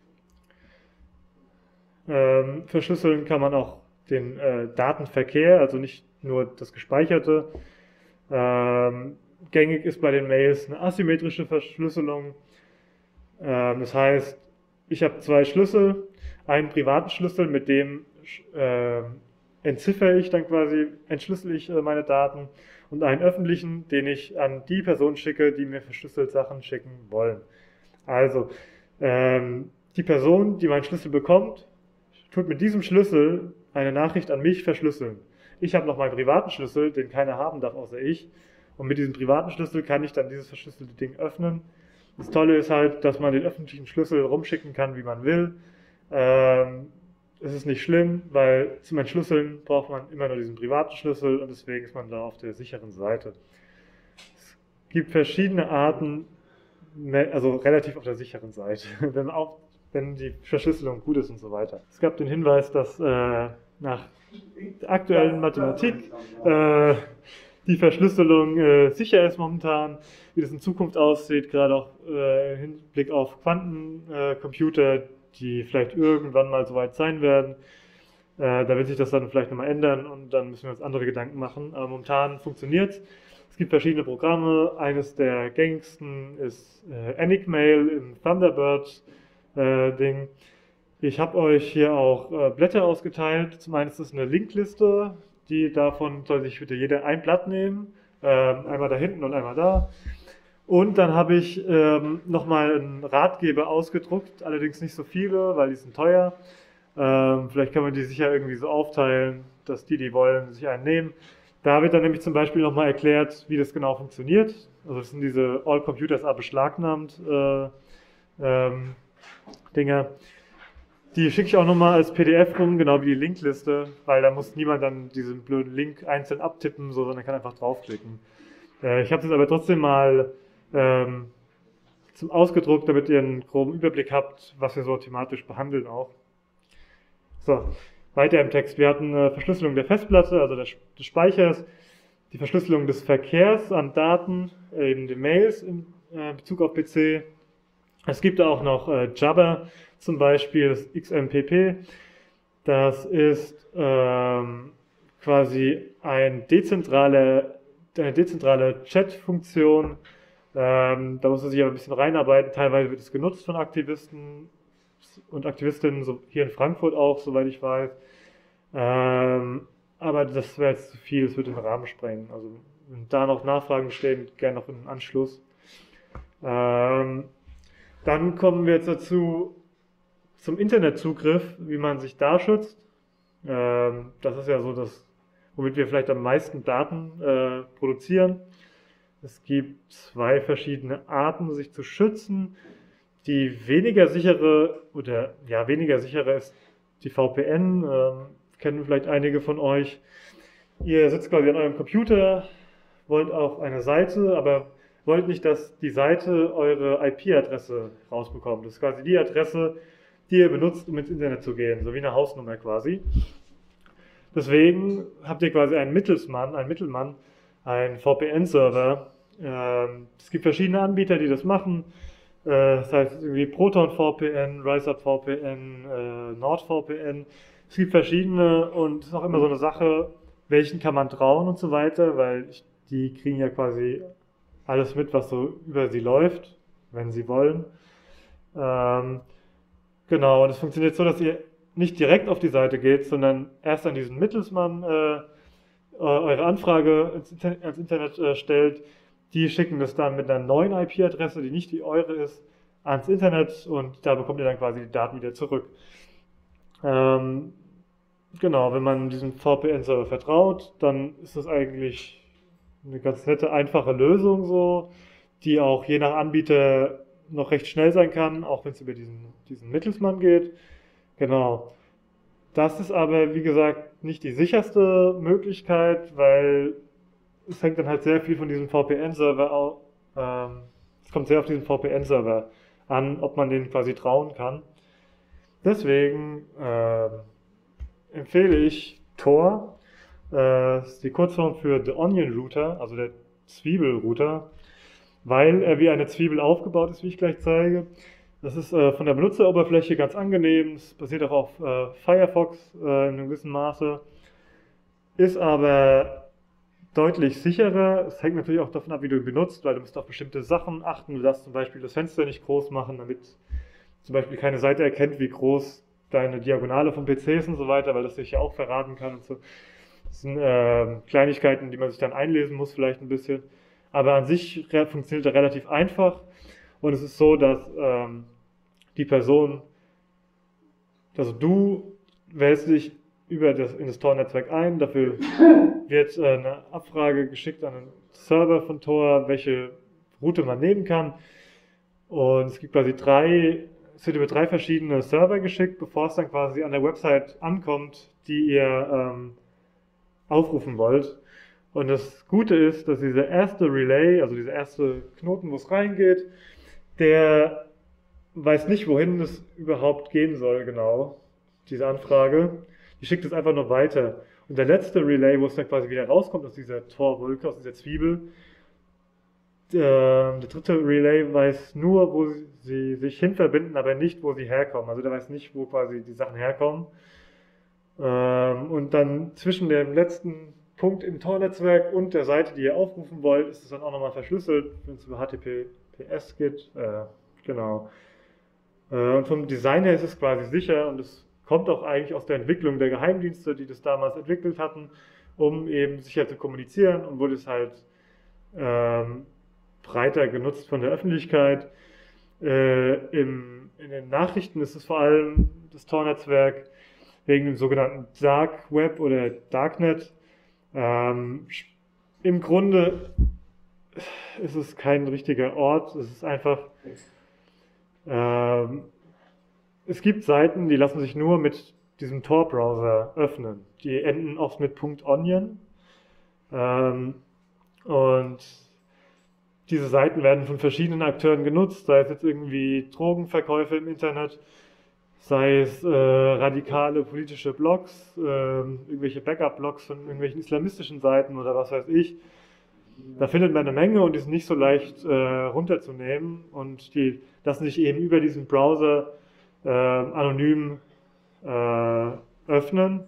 Ähm, verschlüsseln kann man auch den äh, Datenverkehr, also nicht nur das Gespeicherte. Ähm, Gängig ist bei den Mails eine asymmetrische Verschlüsselung. Ähm, das heißt, ich habe zwei Schlüssel, einen privaten Schlüssel, mit dem äh, entziffere ich dann quasi, entschlüssel ich äh, meine Daten, und einen öffentlichen, den ich an die Person schicke, die mir verschlüsselt Sachen schicken wollen. Also, ähm, die Person, die meinen Schlüssel bekommt, tut mit diesem Schlüssel eine Nachricht an mich verschlüsseln. Ich habe noch meinen privaten Schlüssel, den keiner haben darf außer ich. Und mit diesem privaten Schlüssel kann ich dann dieses verschlüsselte Ding öffnen. Das Tolle ist halt, dass man den öffentlichen Schlüssel rumschicken kann, wie man will. Ähm, es ist nicht schlimm, weil zum Entschlüsseln braucht man immer nur diesen privaten Schlüssel, und deswegen ist man da auf der sicheren Seite. Es gibt verschiedene Arten, also relativ auf der sicheren Seite, wenn, auch, wenn die Verschlüsselung gut ist und so weiter. Es gab den Hinweis, dass äh, nach der aktuellen Mathematik äh, die Verschlüsselung äh, sicher ist momentan. Wie das in Zukunft aussieht, gerade auch äh, im Hinblick auf Quantencomputer, äh, die vielleicht irgendwann mal so weit sein werden. Äh, da wird sich das dann vielleicht nochmal ändern, und dann müssen wir uns andere Gedanken machen. Aber momentan funktioniert es. Es gibt verschiedene Programme. Eines der gängigsten ist äh, Enigmail im Thunderbird-Ding. Äh, ich habe euch hier auch äh, Blätter ausgeteilt. Zum einen ist es eine Linkliste. Die davon soll sich bitte jeder ein Blatt nehmen, ähm, einmal da hinten und einmal da. Und dann habe ich ähm, nochmal einen Ratgeber ausgedruckt, allerdings nicht so viele, weil die sind teuer. Ähm, vielleicht kann man die sicher irgendwie so aufteilen, dass die, die wollen, sich einen nehmen. Da wird dann nämlich zum Beispiel nochmal erklärt, wie das genau funktioniert. Also das sind diese All Computers are beschlagnahmt äh, ähm, Dinger. Die schicke ich auch nochmal als P D F rum, genau wie die Linkliste, weil da muss niemand dann diesen blöden Link einzeln abtippen, so, sondern kann einfach draufklicken. Äh, ich habe das aber trotzdem mal ähm, zum ausgedruckt, damit ihr einen groben Überblick habt, was wir so thematisch behandeln auch. So, weiter im Text. Wir hatten eine Verschlüsselung der Festplatte, also des Speichers, die Verschlüsselung des Verkehrs an Daten, eben den Mails in äh, Bezug auf P C. Es gibt auch noch äh, Jabber, zum Beispiel das X M P P. Das ist ähm, quasi ein dezentrale, eine dezentrale Chat-Funktion. Ähm, da muss man sich aber ein bisschen reinarbeiten. Teilweise wird es genutzt von Aktivisten und Aktivistinnen, so hier in Frankfurt auch, soweit ich weiß. Ähm, aber das wäre jetzt zu viel, das würde den Rahmen sprengen. Also wenn da noch Nachfragen bestehen, gerne noch im Anschluss. Ähm, dann kommen wir jetzt dazu, zum Internetzugriff, wie man sich da schützt. Ähm, das ist ja so das, womit wir vielleicht am meisten Daten äh, produzieren. Es gibt zwei verschiedene Arten, sich zu schützen. Die weniger sichere, oder ja, weniger sichere ist die V P N, ähm, kennen vielleicht einige von euch. Ihr sitzt quasi an eurem Computer, wollt auf eine Seite, aber wollt nicht, dass die Seite eure I P-Adresse rausbekommt. Das ist quasi die Adresse, die ihr benutzt, um ins Internet zu gehen, so wie eine Hausnummer quasi. Deswegen habt ihr quasi einen Mittelsmann, einen Mittelmann, einen V P N-Server. Ähm, es gibt verschiedene Anbieter, die das machen. Äh, das heißt irgendwie ProtonVPN, RiseUp-V P N, äh, NordVPN. Es gibt verschiedene und es ist auch immer so eine Sache, welchen kann man trauen und so weiter, weil ich, die kriegen ja quasi alles mit, was so über sie läuft, wenn sie wollen. Ähm, genau, und es funktioniert so, dass ihr nicht direkt auf die Seite geht, sondern erst an diesen Mittelsmann äh, eure Anfrage ins Internet, ans Internet äh, stellt. Die schicken das dann mit einer neuen I P-Adresse, die nicht die eure ist, ans Internet und da bekommt ihr dann quasi die Daten wieder zurück. Ähm, genau, wenn man diesem V P N-Server vertraut, dann ist das eigentlich eine ganz nette, einfache Lösung so, die auch je nach Anbieter noch recht schnell sein kann, auch wenn es über diesen, diesen Mittelsmann geht. Genau. Das ist aber, wie gesagt, nicht die sicherste Möglichkeit, weil es hängt dann halt sehr viel von diesem V P N-Server auf. Ähm, es kommt sehr auf diesen V P N-Server an, ob man den quasi trauen kann. Deswegen ähm, empfehle ich Tor. Äh, das ist die Kurzform für The Onion Router, also der Zwiebelrouter, weil er wie eine Zwiebel aufgebaut ist, wie ich gleich zeige. Das ist äh, von der Benutzeroberfläche ganz angenehm, es basiert auch auf äh, Firefox äh, in einem gewissen Maße, ist aber deutlich sicherer. Es hängt natürlich auch davon ab, wie du ihn benutzt, weil du musst auf bestimmte Sachen achten. Du darfst zum Beispiel das Fenster nicht groß machen, damit zum Beispiel keine Seite erkennt, wie groß deine Diagonale vom P C ist und so weiter, weil das sich ja auch verraten kann und so. Das sind äh, Kleinigkeiten, die man sich dann einlesen muss, vielleicht ein bisschen. Aber an sich funktioniert er relativ einfach. Und es ist so, dass ähm, die Person, also du wählst dich über das, in das Tor-Netzwerk ein, dafür wird äh, eine Abfrage geschickt an den Server von Tor, welche Route man nehmen kann. Und es gibt quasi drei, es wird über drei verschiedene Server geschickt, bevor es dann quasi an der Website ankommt, die ihr ähm, aufrufen wollt. Und das Gute ist, dass dieser erste Relay, also dieser erste Knoten, wo es reingeht, der weiß nicht, wohin es überhaupt gehen soll, genau, diese Anfrage. Die schickt es einfach nur weiter. Und der letzte Relay, wo es dann quasi wieder rauskommt aus dieser Torwolke, aus dieser Zwiebel, der, der dritte Relay weiß nur, wo sie, sie sich hin verbinden, aber nicht, wo sie herkommen. Also der weiß nicht, wo quasi die Sachen herkommen. Ähm, und dann zwischen dem letzten Punkt im Tor-Netzwerk und der Seite, die ihr aufrufen wollt, ist es dann auch nochmal verschlüsselt, wenn es über H T T P S geht. Äh, genau. Äh, und vom Design her ist es quasi sicher und es kommt auch eigentlich aus der Entwicklung der Geheimdienste, die das damals entwickelt hatten, um eben sicher zu kommunizieren und wurde es halt ähm, breiter genutzt von der Öffentlichkeit. Äh, im, in den Nachrichten ist es vor allem das Tor-Netzwerk wegen dem sogenannten Dark Web oder Darknet. Ähm, Im Grunde ist es kein richtiger Ort, es ist einfach, ähm, es gibt Seiten, die lassen sich nur mit diesem Tor-Browser öffnen. Die enden oft mit .onion ähm, und diese Seiten werden von verschiedenen Akteuren genutzt, sei es jetzt irgendwie Drogenverkäufe im Internet, sei es äh, radikale politische Blogs, äh, irgendwelche Backup-Blogs von irgendwelchen islamistischen Seiten oder was weiß ich. Da findet man eine Menge und die sind nicht so leicht äh, runterzunehmen und die lassen sich eben über diesen Browser äh, anonym äh, öffnen.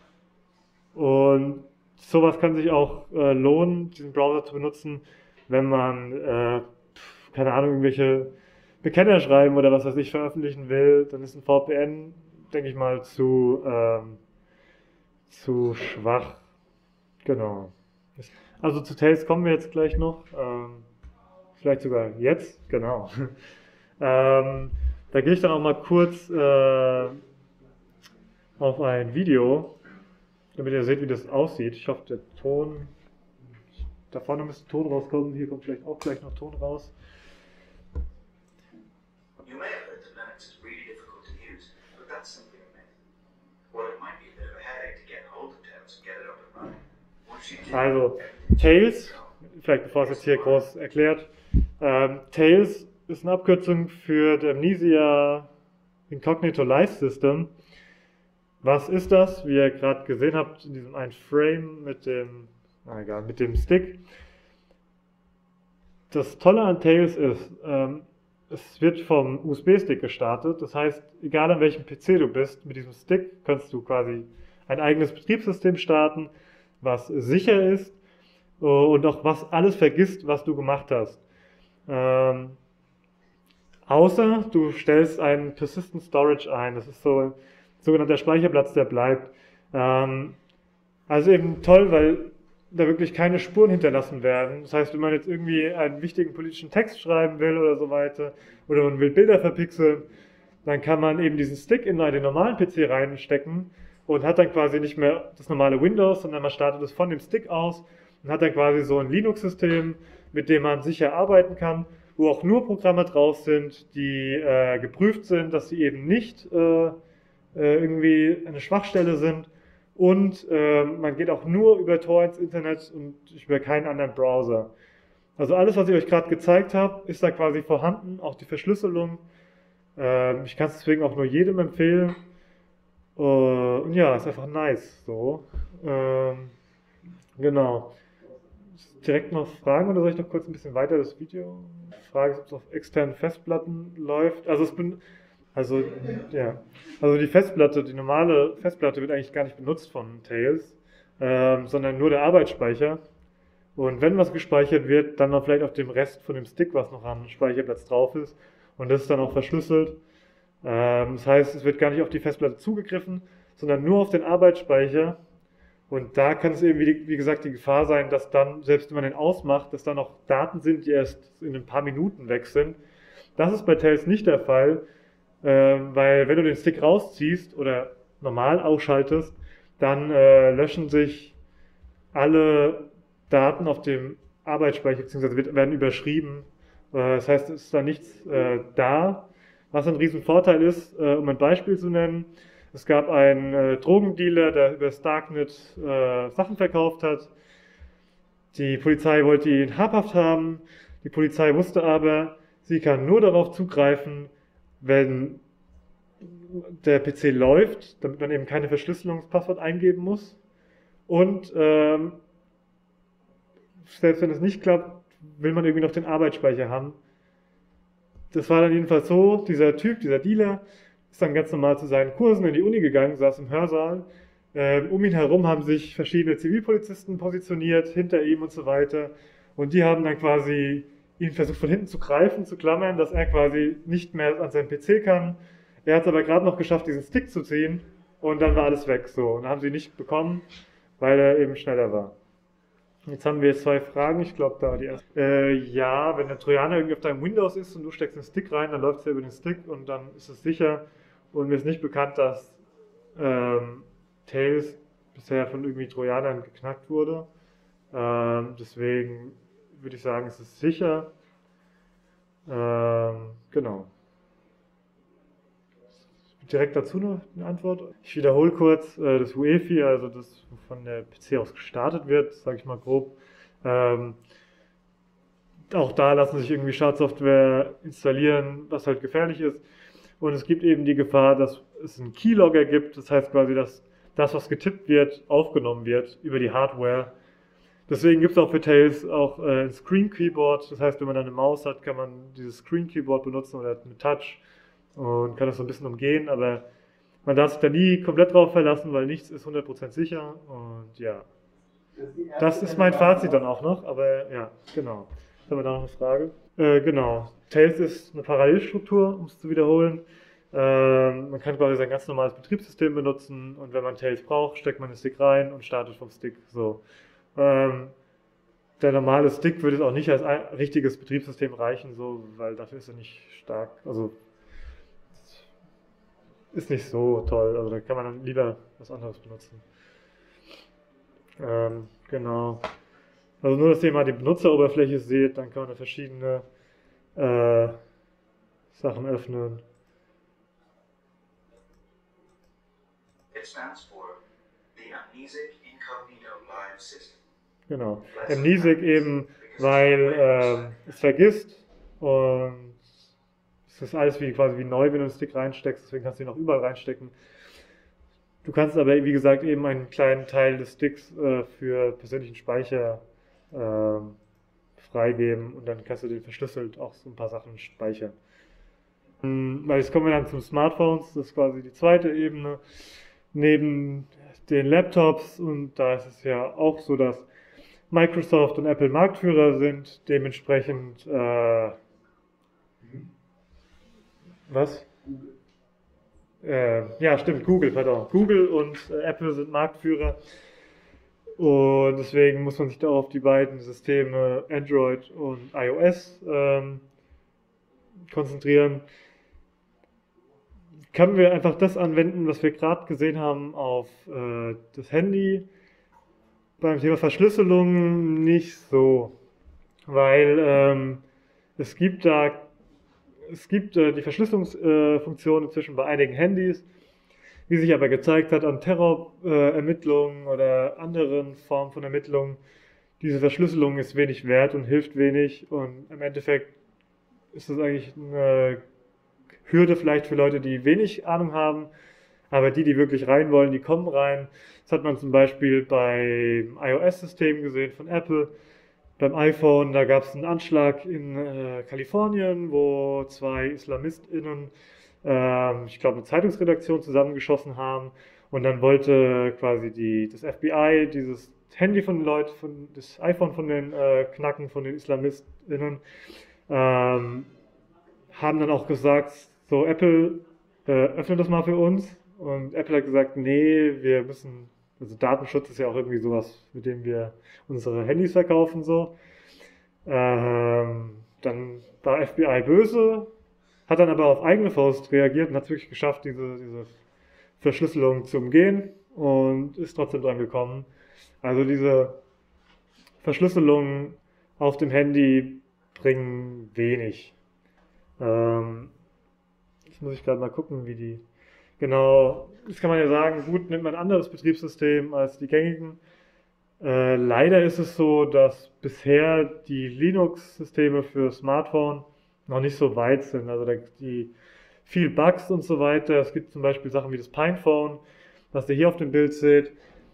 Und sowas kann sich auch äh, lohnen, diesen Browser zu benutzen, wenn man, äh, keine Ahnung, irgendwelche Bekenner schreiben oder was weiß ich veröffentlichen will, dann ist ein V P N, denke ich mal, zu, ähm, zu schwach. Genau. Also zu Tails kommen wir jetzt gleich noch. Ähm, vielleicht sogar jetzt, genau. ähm, da gehe ich dann auch mal kurz äh, auf ein Video, damit ihr seht, wie das aussieht. Ich hoffe, der Ton, da vorne müsste Ton rauskommen, hier kommt vielleicht auch gleich noch Ton raus. You may have heard that Linux is really difficult to use, but that's simply a myth. Well, it might be a bit of a headache to get hold of Tails and get it up and running. Also, Tails, vielleicht bevor es jetzt hier groß erklärt, ähm, Tails ist eine Abkürzung für das Amnesia Incognito Live System. Was ist das? Wie ihr gerade gesehen habt, in diesem einen Frame mit dem, na egal, mit dem Stick. Das Tolle an Tails ist, ähm, es wird vom U S B-Stick gestartet. Das heißt, egal an welchem P C du bist, mit diesem Stick kannst du quasi ein eigenes Betriebssystem starten, was sicher ist und auch was alles vergisst, was du gemacht hast. Ähm, außer du stellst einen Persistent Storage ein. Das ist so ein sogenannter Speicherplatz, der bleibt. Ähm, also eben toll, weil da wirklich keine Spuren hinterlassen werden. Das heißt, wenn man jetzt irgendwie einen wichtigen politischen Text schreiben will oder so weiter, oder man will Bilder verpixeln, dann kann man eben diesen Stick in den normalen P C reinstecken und hat dann quasi nicht mehr das normale Windows, sondern man startet es von dem Stick aus und hat dann quasi so ein Linux-System, mit dem man sicher arbeiten kann, wo auch nur Programme drauf sind, die äh, geprüft sind, dass sie eben nicht äh, äh, irgendwie eine Schwachstelle sind. Und äh, man geht auch nur über Tor ins Internet und über keinen anderen Browser. Also alles, was ich euch gerade gezeigt habe, ist da quasi vorhanden, auch die Verschlüsselung. Äh, ich kann es deswegen auch nur jedem empfehlen. Äh, und ja, ist einfach nice. So. Ähm, genau. Direkt noch Fragen oder soll ich noch kurz ein bisschen weiter das Video? Die Frage ist, ob es auf externen Festplatten läuft. Also es bin Also, ja. Also die Festplatte, die normale Festplatte wird eigentlich gar nicht benutzt von Tails, ähm, sondern nur der Arbeitsspeicher. Und wenn was gespeichert wird, dann noch vielleicht auf dem Rest von dem Stick, was noch am Speicherplatz drauf ist. Und das ist dann auch verschlüsselt. Ähm, das heißt, es wird gar nicht auf die Festplatte zugegriffen, sondern nur auf den Arbeitsspeicher. Und da kann es eben, wie, wie gesagt, die Gefahr sein, dass dann, selbst wenn man den ausmacht, dass da noch Daten sind, die erst in ein paar Minuten weg sind. Das ist bei Tails nicht der Fall. Ähm, weil wenn du den Stick rausziehst oder normal ausschaltest, dann äh, löschen sich alle Daten auf dem Arbeitsspeicher, beziehungsweise wird, werden überschrieben. Äh, das heißt, es ist da nichts äh, da. Was ein Riesenvorteil ist, äh, um ein Beispiel zu nennen, es gab einen äh, Drogendealer, der über das Darknet äh, Sachen verkauft hat. Die Polizei wollte ihn habhaft haben. Die Polizei wusste aber, sie kann nur darauf zugreifen, wenn der P C läuft, damit man eben keine Verschlüsselungspasswort eingeben muss. Und ähm, selbst wenn es nicht klappt, will man irgendwie noch den Arbeitsspeicher haben. Das war dann jedenfalls so, dieser Typ, dieser Dealer, ist dann ganz normal zu seinen Kursen in die Uni gegangen, saß im Hörsaal. Ähm, um ihn herum haben sich verschiedene Zivilpolizisten positioniert, hinter ihm und so weiter. Und die haben dann quasi ihn versucht von hinten zu greifen, zu klammern, dass er quasi nicht mehr an seinem P C kann. Er hat es aber gerade noch geschafft, diesen Stick zu ziehen und dann war alles weg. So. Und dann haben sie ihn nicht bekommen, weil er eben schneller war. Jetzt haben wir zwei Fragen. Ich glaube, da war die erste. Äh, ja, wenn der Trojaner irgendwie auf deinem Windows ist und du steckst den Stick rein, dann läuft es ja über den Stick und dann ist es sicher. Und mir ist nicht bekannt, dass ähm, Tails bisher von irgendwie Trojanern geknackt wurde. Ähm, deswegen würde ich sagen, es ist sicher. Ähm, genau. Direkt dazu noch eine Antwort. Ich wiederhole kurz äh, das U E F I, also das, wovon der P C aus gestartet wird, sage ich mal grob. Ähm, auch da lassen sich irgendwie Schadsoftware installieren, was halt gefährlich ist. Und es gibt eben die Gefahr, dass es einen Keylogger gibt, das heißt quasi, dass das, was getippt wird, aufgenommen wird über die Hardware. Deswegen gibt es auch für Tails auch äh, ein Screen Keyboard, das heißt, wenn man dann eine Maus hat, kann man dieses Screen Keyboard benutzen oder eine Touch und kann das so ein bisschen umgehen, aber man darf sich da nie komplett drauf verlassen, weil nichts ist hundert Prozent sicher und ja. Das ist mein Fazit dann auch noch, aber ja, genau. Jetzt haben wir da noch eine Frage. Äh, genau, Tails ist eine Parallelstruktur, um es zu wiederholen. Ähm, man kann quasi sein ganz normales Betriebssystem benutzen und wenn man Tails braucht, steckt man den Stick rein und startet vom Stick. So. Ähm, der normale Stick würde es auch nicht als ein richtiges Betriebssystem reichen, so, weil dafür ist er nicht stark. Also ist nicht so toll, also da kann man dann lieber was anderes benutzen. Ähm, genau. Also nur, dass ihr mal die Benutzeroberfläche seht, dann kann man da verschiedene äh, Sachen öffnen. It stands for the Amnesic Incognito Live System. Genau. Amnesic eben, weil ähm, es vergisst und es ist alles wie, quasi wie neu, wenn du einen Stick reinsteckst, deswegen kannst du ihn auch überall reinstecken. Du kannst aber, wie gesagt, eben einen kleinen Teil des Sticks äh, für persönlichen Speicher äh, freigeben und dann kannst du den verschlüsselt auch so ein paar Sachen speichern. Weil jetzt kommen wir dann zum Smartphones, das ist quasi die zweite Ebene. Neben den Laptops, und da ist es ja auch so, dass Microsoft und Apple Marktführer sind, dementsprechend, äh, was? Äh, ja, stimmt, Google, pardon. Google und äh, Apple sind Marktführer. Und deswegen muss man sich da auf die beiden Systeme Android und iOS ähm, konzentrieren. Können wir einfach das anwenden, was wir gerade gesehen haben, auf äh, das Handy? Beim Thema Verschlüsselung nicht so, weil ähm, es gibt da es gibt äh, die Verschlüsselungsfunktion äh, inzwischen bei einigen Handys, wie sich aber gezeigt hat an Terrorermittlungen äh, oder anderen Formen von Ermittlungen. Diese Verschlüsselung ist wenig wert und hilft wenig, und im Endeffekt ist das eigentlich eine Hürde vielleicht für Leute, die wenig Ahnung haben, aber die, die wirklich rein wollen, die kommen rein. Das hat man zum Beispiel beim iOS-System gesehen von Apple. Beim iPhone, da gab es einen Anschlag in äh, Kalifornien, wo zwei IslamistInnen, äh, ich glaube, eine Zeitungsredaktion zusammengeschossen haben, und dann wollte quasi die, das F B I dieses Handy von den Leuten, von, das iPhone von den äh, Knacken, von den IslamistInnen, ähm, haben dann auch gesagt, so Apple, äh, öffne das mal für uns. Und Apple hat gesagt, nee, wir müssen, also Datenschutz ist ja auch irgendwie sowas, mit dem wir unsere Handys verkaufen, so. Ähm, dann war F B I böse, hat dann aber auf eigene Faust reagiert und hat es wirklich geschafft, diese, diese Verschlüsselung zu umgehen, und ist trotzdem dran gekommen. Also diese Verschlüsselungen auf dem Handy bringen wenig. Ähm, jetzt muss ich gerade mal gucken, wie die... Genau, das kann man ja sagen, gut, nimmt man ein anderes Betriebssystem als die gängigen. Äh, leider ist es so, dass bisher die Linux-Systeme für Smartphone noch nicht so weit sind. Also da, die viel Bugs und so weiter. Es gibt zum Beispiel Sachen wie das PinePhone, was ihr hier auf dem Bild seht.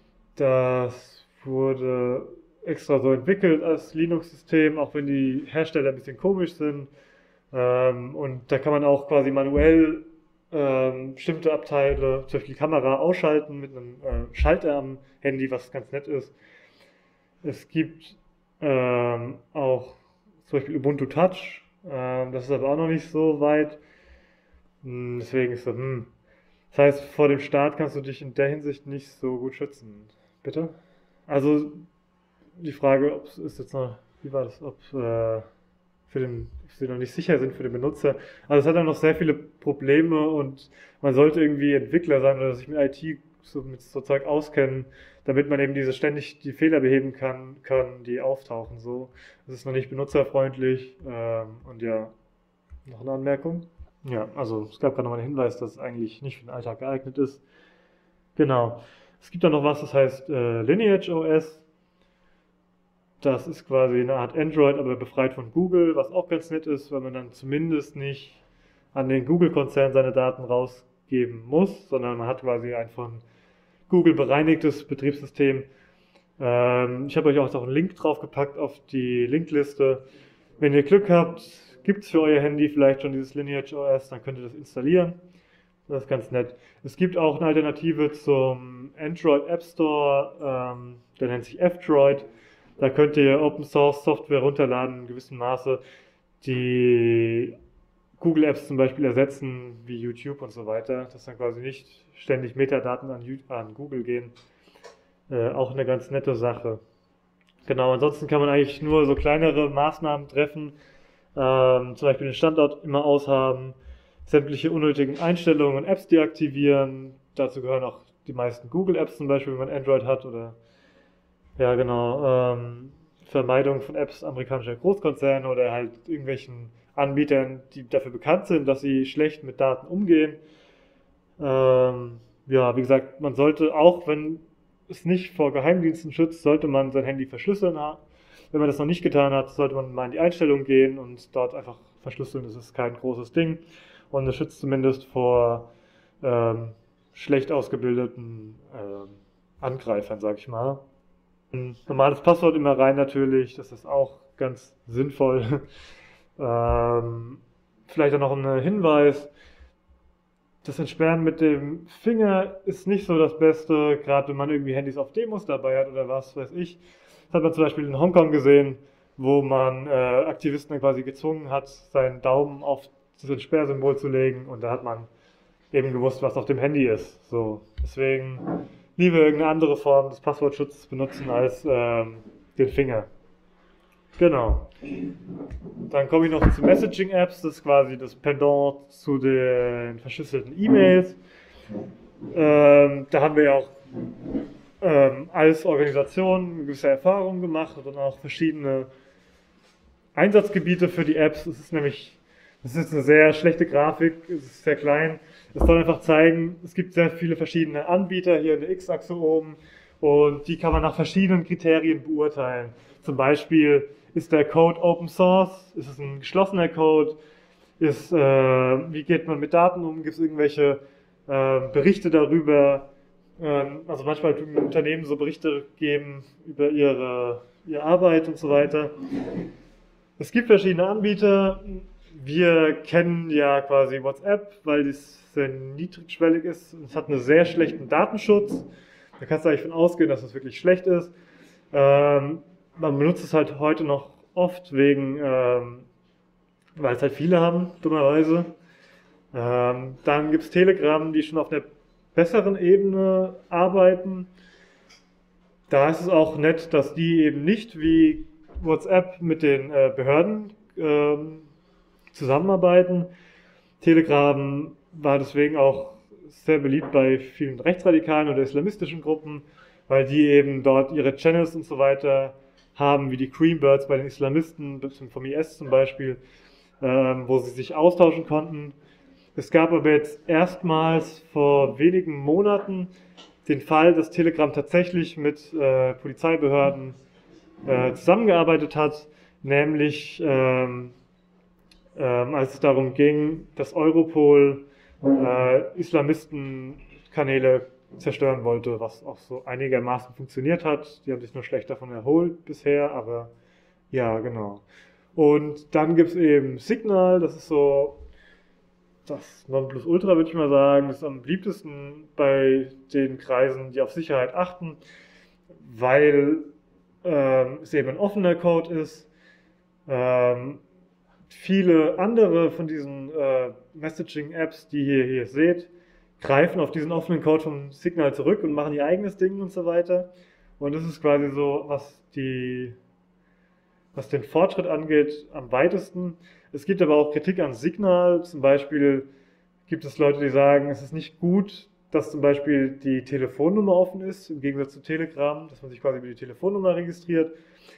Das wurde extra so entwickelt als Linux-System, auch wenn die Hersteller ein bisschen komisch sind. Ähm, und da kann man auch quasi manuell ähm, bestimmte Abteile, zum Beispiel die Kamera, ausschalten mit einem äh, Schalter am Handy, was ganz nett ist. Es gibt ähm, auch zum Beispiel Ubuntu Touch, ähm, das ist aber auch noch nicht so weit. Hm, deswegen ist so, hm. Das heißt, vor dem Start kannst du dich in der Hinsicht nicht so gut schützen. Bitte? Also die Frage, ob es ist jetzt noch, wie war das, ob äh, für den, ob sie noch nicht sicher sind für den Benutzer. Also es hat dann noch sehr viele Probleme, und man sollte irgendwie Entwickler sein oder sich mit I T so, mit so Zeug auskennen, damit man eben diese ständig die Fehler beheben kann, kann die auftauchen. So, es ist noch nicht benutzerfreundlich. Ähm, und ja, noch eine Anmerkung? Ja, also es gab gerade nochmal einen Hinweis, dass es eigentlich nicht für den Alltag geeignet ist. Genau. Es gibt dann noch was, das heißt äh, Lineage O S. Das ist quasi eine Art Android, aber befreit von Google, was auch ganz nett ist, weil man dann zumindest nicht an den Google-Konzern seine Daten rausgeben muss, sondern man hat quasi ein von Google bereinigtes Betriebssystem. Ähm, ich habe euch auch noch einen Link draufgepackt auf die Linkliste. Wenn ihr Glück habt, gibt es für euer Handy vielleicht schon dieses Lineage O S, dann könnt ihr das installieren. Das ist ganz nett. Es gibt auch eine Alternative zum Android App Store, ähm, der nennt sich F-Droid. Da könnt ihr Open Source Software runterladen in gewissem Maße, die Google Apps zum Beispiel ersetzen, wie YouTube und so weiter, dass dann quasi nicht ständig Metadaten an, an Google gehen. Äh, auch eine ganz nette Sache. Genau, ansonsten kann man eigentlich nur so kleinere Maßnahmen treffen, ähm, zum Beispiel den Standort immer aushaben, sämtliche unnötigen Einstellungen und Apps deaktivieren. Dazu gehören auch die meisten Google Apps zum Beispiel, wenn man Android hat, oder ja, genau. Ähm, Vermeidung von Apps amerikanischer Großkonzerne oder halt irgendwelchen Anbietern, die dafür bekannt sind, dass sie schlecht mit Daten umgehen. Ähm, ja, wie gesagt, man sollte auch, wenn es nicht vor Geheimdiensten schützt, sollte man sein Handy verschlüsseln. Wenn man das noch nicht getan hat, sollte man mal in die Einstellung gehen und dort einfach verschlüsseln. Das ist kein großes Ding. Und es schützt zumindest vor ähm, schlecht ausgebildeten ähm, Angreifern, sag ich mal. Ein normales Passwort immer rein natürlich, das ist auch ganz sinnvoll. ähm, vielleicht auch noch ein Hinweis, das Entsperren mit dem Finger ist nicht so das Beste, gerade wenn man irgendwie Handys auf Demos dabei hat oder was weiß ich. Das hat man zum Beispiel in Hongkong gesehen, wo man äh, Aktivisten dann quasi gezwungen hat, seinen Daumen auf das Entsperrsymbol zu legen und da hat man eben gewusst, was auf dem Handy ist. So, deswegen lieber irgendeine andere Form des Passwortschutzes benutzen als ähm, den Finger. Genau. Dann komme ich noch zu Messaging-Apps, das ist quasi das Pendant zu den verschlüsselten E-Mails. Ähm, da haben wir ja auch ähm, als Organisation eine gewisse Erfahrung gemacht und auch verschiedene Einsatzgebiete für die Apps. Es ist nämlich, das ist eine sehr schlechte Grafik, es ist sehr klein. Es soll einfach zeigen, es gibt sehr viele verschiedene Anbieter, hier eine X-Achse oben, und die kann man nach verschiedenen Kriterien beurteilen. Zum Beispiel, ist der Code Open Source? Ist es ein geschlossener Code? Ist, äh, wie geht man mit Daten um? Gibt es irgendwelche äh, Berichte darüber? Ähm, also manchmal tun Unternehmen so Berichte geben über ihre, ihre Arbeit und so weiter. Es gibt verschiedene Anbieter. Wir kennen ja quasi WhatsApp, weil es sehr niedrigschwellig ist. Es hat einen sehr schlechten Datenschutz. Da kannst du eigentlich von ausgehen, dass es wirklich schlecht ist. Ähm, Man benutzt es halt heute noch oft wegen, ähm, weil es halt viele haben, dummerweise. Ähm, dann gibt es Telegram, die schon auf einer besseren Ebene arbeiten. Da ist es auch nett, dass die eben nicht wie WhatsApp mit den äh, Behörden ähm, zusammenarbeiten. Telegram war deswegen auch sehr beliebt bei vielen rechtsradikalen oder islamistischen Gruppen, weil die eben dort ihre Channels und so weiter haben, wie die Creambirds bei den Islamisten, vom I S zum Beispiel, ähm, wo sie sich austauschen konnten. Es gab aber jetzt erstmals vor wenigen Monaten den Fall, dass Telegram tatsächlich mit äh, Polizeibehörden äh, zusammengearbeitet hat, nämlich ähm, ähm, als es darum ging, dass Europol äh, Islamistenkanäle zerstören wollte, was auch so einigermaßen funktioniert hat. Die haben sich nur schlecht davon erholt bisher, aber ja, genau. Und dann gibt es eben Signal, das ist so das Nonplusultra, würde ich mal sagen. Das ist am beliebtesten bei den Kreisen, die auf Sicherheit achten, weil ähm, es eben ein offener Code ist. Ähm, viele andere von diesen äh, Messaging-Apps, die ihr hier seht, greifen auf diesen offenen Code vom Signal zurück und machen ihr eigenes Ding und so weiter. Und das ist quasi so, was die, was den Fortschritt angeht, am weitesten. Es gibt aber auch Kritik an Signal. Zum Beispiel gibt es Leute, die sagen, es ist nicht gut, dass zum Beispiel die Telefonnummer offen ist, im Gegensatz zu Telegram, dass man sich quasi über die Telefonnummer registriert.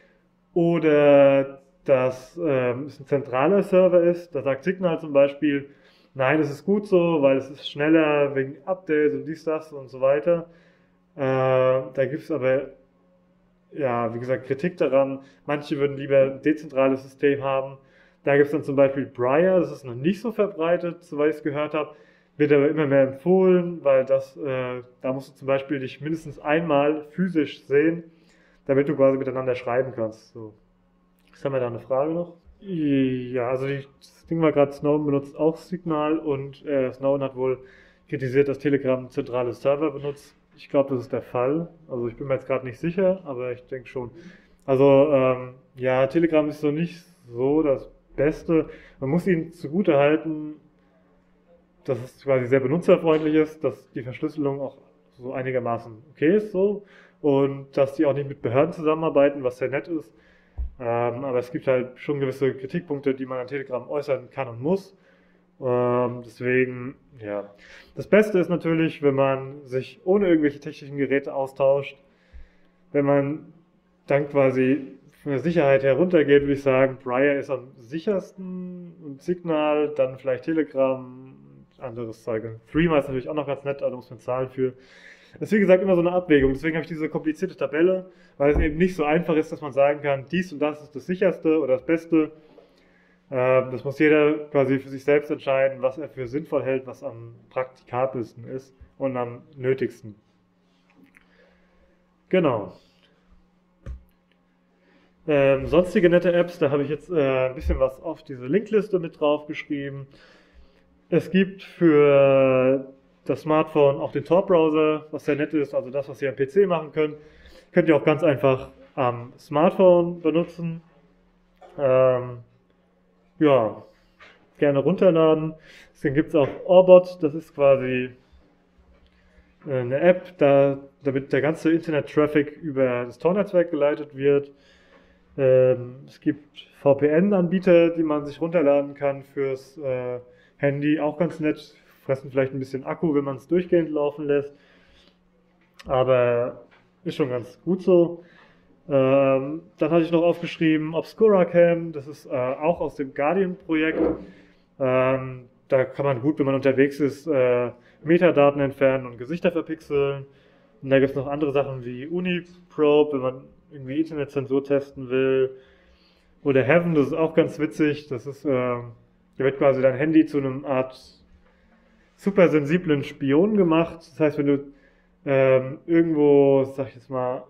Oder dass ähm, es ein zentraler Server ist. Da sagt Signal zum Beispiel, nein, das ist gut so, weil es ist schneller wegen Updates und dies, das und so weiter. Äh, da gibt es aber, ja, wie gesagt, Kritik daran. Manche würden lieber ein dezentrales System haben. Da gibt es dann zum Beispiel Briar, das ist noch nicht so verbreitet, soweit ich es gehört habe, wird aber immer mehr empfohlen, weil das, äh, da musst du zum Beispiel dich mindestens einmal physisch sehen, damit du quasi miteinander schreiben kannst. So. Jetzt haben wir da eine Frage noch. Ja, also die, das Ding war gerade, Snowden benutzt auch Signal und äh, Snowden hat wohl kritisiert, dass Telegram zentrale Server benutzt. Ich glaube, das ist der Fall. Also ich bin mir jetzt gerade nicht sicher, aber ich denke schon. Also ähm, ja, Telegram ist so nicht so das Beste. Man muss ihnen zugute halten, dass es quasi sehr benutzerfreundlich ist, dass die Verschlüsselung auch so einigermaßen okay ist so und dass die auch nicht mit Behörden zusammenarbeiten, was sehr nett ist. Ähm, aber es gibt halt schon gewisse Kritikpunkte, die man an Telegram äußern kann und muss. Ähm, deswegen, ja. Das Beste ist natürlich, wenn man sich ohne irgendwelche technischen Geräte austauscht. Wenn man dann quasi von der Sicherheit her runtergeht, würde ich sagen, Briar ist am sichersten und Signal, dann vielleicht Telegram, anderes Zeug. Threema ist natürlich auch noch ganz nett, aber da muss man zahlen für. Das ist wie gesagt immer so eine Abwägung. Deswegen habe ich diese komplizierte Tabelle, weil es eben nicht so einfach ist, dass man sagen kann, dies und das ist das sicherste oder das Beste. Das muss jeder quasi für sich selbst entscheiden, was er für sinnvoll hält, was am praktikabelsten ist und am nötigsten. Genau. Ähm, sonstige nette Apps, da habe ich jetzt äh, ein bisschen was auf diese Linkliste mit drauf geschrieben. Es gibt für das Smartphone auch den Tor-Browser, was sehr nett ist, also das, was ihr am P C machen könnt, könnt ihr auch ganz einfach am Smartphone benutzen. Ähm, ja, gerne runterladen. Deswegen gibt es auch Orbot, das ist quasi eine App, da, damit der ganze Internet-Traffic über das Tor-Netzwerk geleitet wird. Ähm, es gibt V P N-Anbieter, die man sich runterladen kann fürs äh, Handy, auch ganz nett, fressen vielleicht ein bisschen Akku, wenn man es durchgehend laufen lässt, aber ist schon ganz gut so. Ähm, dann hatte ich noch aufgeschrieben ObscuraCam, das ist äh, auch aus dem Guardian-Projekt. Ähm, da kann man gut, wenn man unterwegs ist, äh, Metadaten entfernen und Gesichter verpixeln. Und da gibt es noch andere Sachen wie Uniprobe, wenn man irgendwie Internetzensur testen will. Oder Heaven, das ist auch ganz witzig. Das ist, äh, da wird quasi dein Handy zu einem Art super sensiblen Spion gemacht. Das heißt, wenn du ähm, irgendwo, sag ich jetzt mal,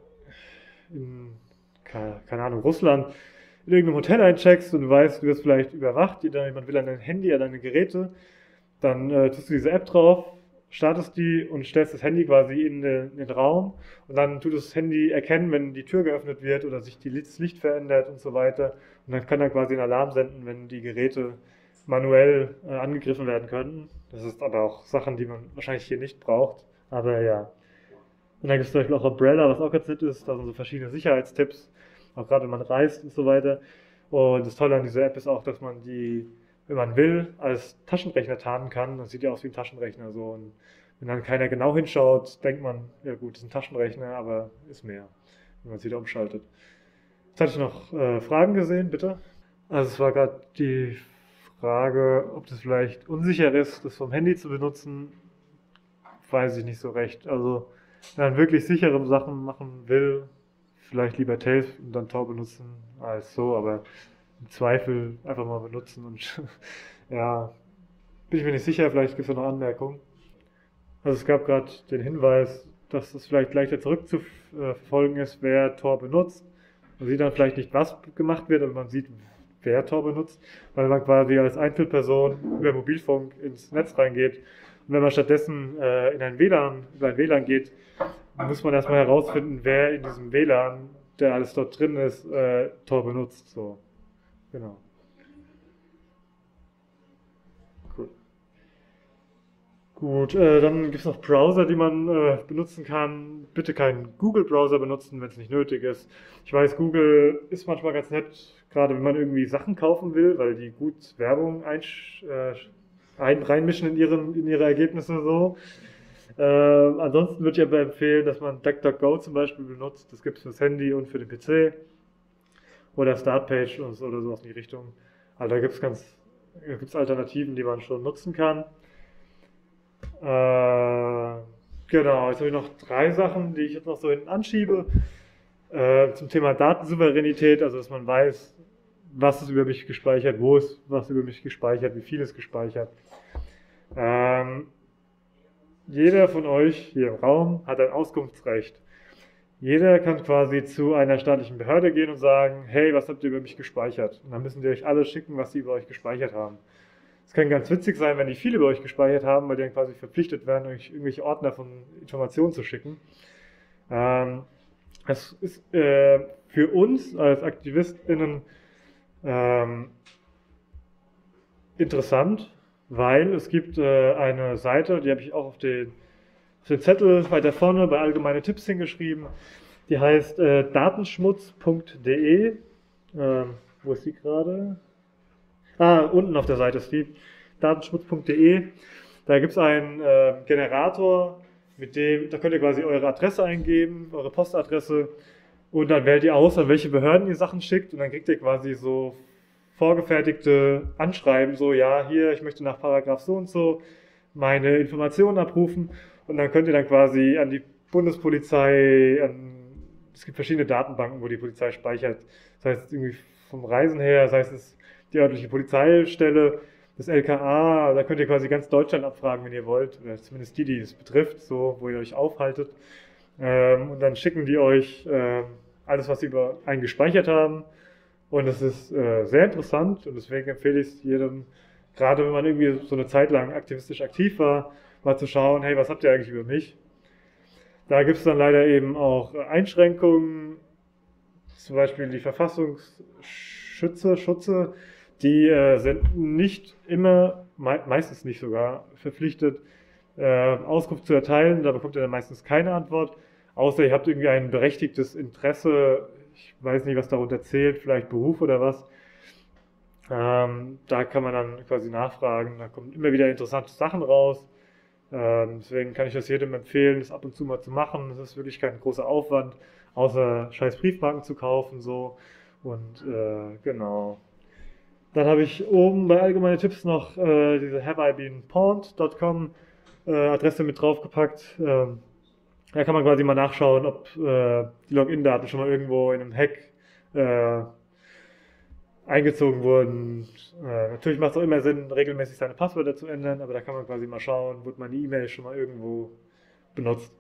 in, keine Ahnung, Russland, in irgendeinem Hotel eincheckst und du weißt, du wirst vielleicht überwacht, jemand will an dein Handy, an deine Geräte, dann äh, tust du diese App drauf, startest die und stellst das Handy quasi in den, in den Raum und dann tut das Handy erkennen, wenn die Tür geöffnet wird oder sich die, das Licht verändert und so weiter. Und dann kann er quasi einen Alarm senden, wenn die Geräte manuell äh, angegriffen werden könnten. Das ist aber auch Sachen, die man wahrscheinlich hier nicht braucht. Aber ja. Und dann gibt es zum Beispiel auch Umbrella, was auch ganz nett ist. Da sind so verschiedene Sicherheitstipps, auch gerade wenn man reist und so weiter. Und das Tolle an dieser App ist auch, dass man die, wenn man will, als Taschenrechner tarnen kann. Das sieht ja aus wie ein Taschenrechner so. Und wenn dann keiner genau hinschaut, denkt man, ja gut, das ist ein Taschenrechner, aber ist mehr, wenn man es wieder umschaltet. Jetzt hatte ich noch äh, Fragen gesehen, bitte. Also es war gerade die Frage, ob das vielleicht unsicher ist, das vom Handy zu benutzen, weiß ich nicht so recht. Also wenn man wirklich sichere Sachen machen will, vielleicht lieber Tails und dann Tor benutzen als so, aber im Zweifel einfach mal benutzen und ja, bin ich mir nicht sicher, vielleicht gibt es noch Anmerkungen. Also es gab gerade den Hinweis, dass es vielleicht leichter zurückzuverfolgen ist, wer Tor benutzt. Man sieht dann vielleicht nicht, was gemacht wird, aber man sieht, wer Tor benutzt, weil man quasi als Einzelperson über Mobilfunk ins Netz reingeht. Und wenn man stattdessen äh, in ein W L A N, über ein W L A N geht, muss man erstmal herausfinden, wer in diesem W L A N, der alles dort drin ist, äh, Tor benutzt. So, genau. Cool. Gut, äh, dann gibt es noch Browser, die man äh, benutzen kann. Bitte keinen Google-Browser benutzen, wenn es nicht nötig ist. Ich weiß, Google ist manchmal ganz nett, gerade wenn man irgendwie Sachen kaufen will, weil die gut Werbung einsch äh, ein, reinmischen in, ihren, in ihre Ergebnisse so. Äh, ansonsten würde ich aber empfehlen, dass man DuckDuckGo zum Beispiel benutzt. Das gibt es fürs Handy und für den P C. Oder Startpage oder sowas in die Richtung. Also da gibt es ganz gibt's Alternativen, die man schon nutzen kann. Äh, genau, jetzt habe ich noch drei Sachen, die ich jetzt noch so hinten anschiebe. Äh, zum Thema Datensouveränität, also dass man weiß, was ist über mich gespeichert, wo ist was über mich gespeichert, wie viel ist gespeichert. Ähm, jeder von euch hier im Raum hat ein Auskunftsrecht. Jeder kann quasi zu einer staatlichen Behörde gehen und sagen, hey, was habt ihr über mich gespeichert? Und dann müssen die euch alle schicken, was sie über euch gespeichert haben. Es kann ganz witzig sein, wenn die viel über euch gespeichert haben, weil die dann quasi verpflichtet werden, euch irgendwelche Ordner von Informationen zu schicken. Ähm, es ist äh, für uns als AktivistInnen ähm, interessant, weil es gibt äh, eine Seite, die habe ich auch auf den, auf den Zettel weiter vorne bei allgemeine Tipps hingeschrieben, die heißt äh, datenschmutz punkt de. Ähm, wo ist die gerade? Ah, unten auf der Seite ist die, datenschmutz punkt de. Da gibt es einen äh, Generator, mit dem, da könnt ihr quasi eure Adresse eingeben, eure Postadresse, und dann wählt ihr aus, an welche Behörden ihr Sachen schickt, und dann kriegt ihr quasi so vorgefertigte Anschreiben, so, ja, hier, ich möchte nach Paragraph so und so meine Informationen abrufen, und dann könnt ihr dann quasi an die Bundespolizei, an, es gibt verschiedene Datenbanken, wo die Polizei speichert, das heißt irgendwie vom Reisen her, das heißt es die örtliche Polizeistelle, das L K A, da könnt ihr quasi ganz Deutschland abfragen, wenn ihr wollt, oder zumindest die, die es betrifft, so, wo ihr euch aufhaltet. Ähm, und dann schicken die euch ähm, alles, was sie über einen gespeichert haben. Und es ist äh, sehr interessant und deswegen empfehle ich es jedem, gerade wenn man irgendwie so eine Zeit lang aktivistisch aktiv war, mal zu schauen, hey, was habt ihr eigentlich über mich? Da gibt es dann leider eben auch Einschränkungen, zum Beispiel die Verfassungsschützer, Schutze, die äh, sind nicht immer, me meistens nicht sogar, verpflichtet, äh, Auskunft zu erteilen. Da bekommt ihr dann meistens keine Antwort, außer ihr habt irgendwie ein berechtigtes Interesse, ich weiß nicht, was darunter zählt, vielleicht Beruf oder was. Ähm, da kann man dann quasi nachfragen, da kommen immer wieder interessante Sachen raus. Ähm, deswegen kann ich das jedem empfehlen, das ab und zu mal zu machen. Das ist wirklich kein großer Aufwand, außer scheiß Briefmarken zu kaufen, so. Und äh, genau. Dann habe ich oben bei allgemeine Tipps noch äh, diese have I been pawned Punkt com äh, Adresse mit draufgepackt. Ähm, da kann man quasi mal nachschauen, ob äh, die Login-Daten schon mal irgendwo in einem Hack äh, eingezogen wurden. Äh, natürlich macht es auch immer Sinn, regelmäßig seine Passwörter zu ändern, aber da kann man quasi mal schauen, wurde meine E-Mail schon mal irgendwo benutzt.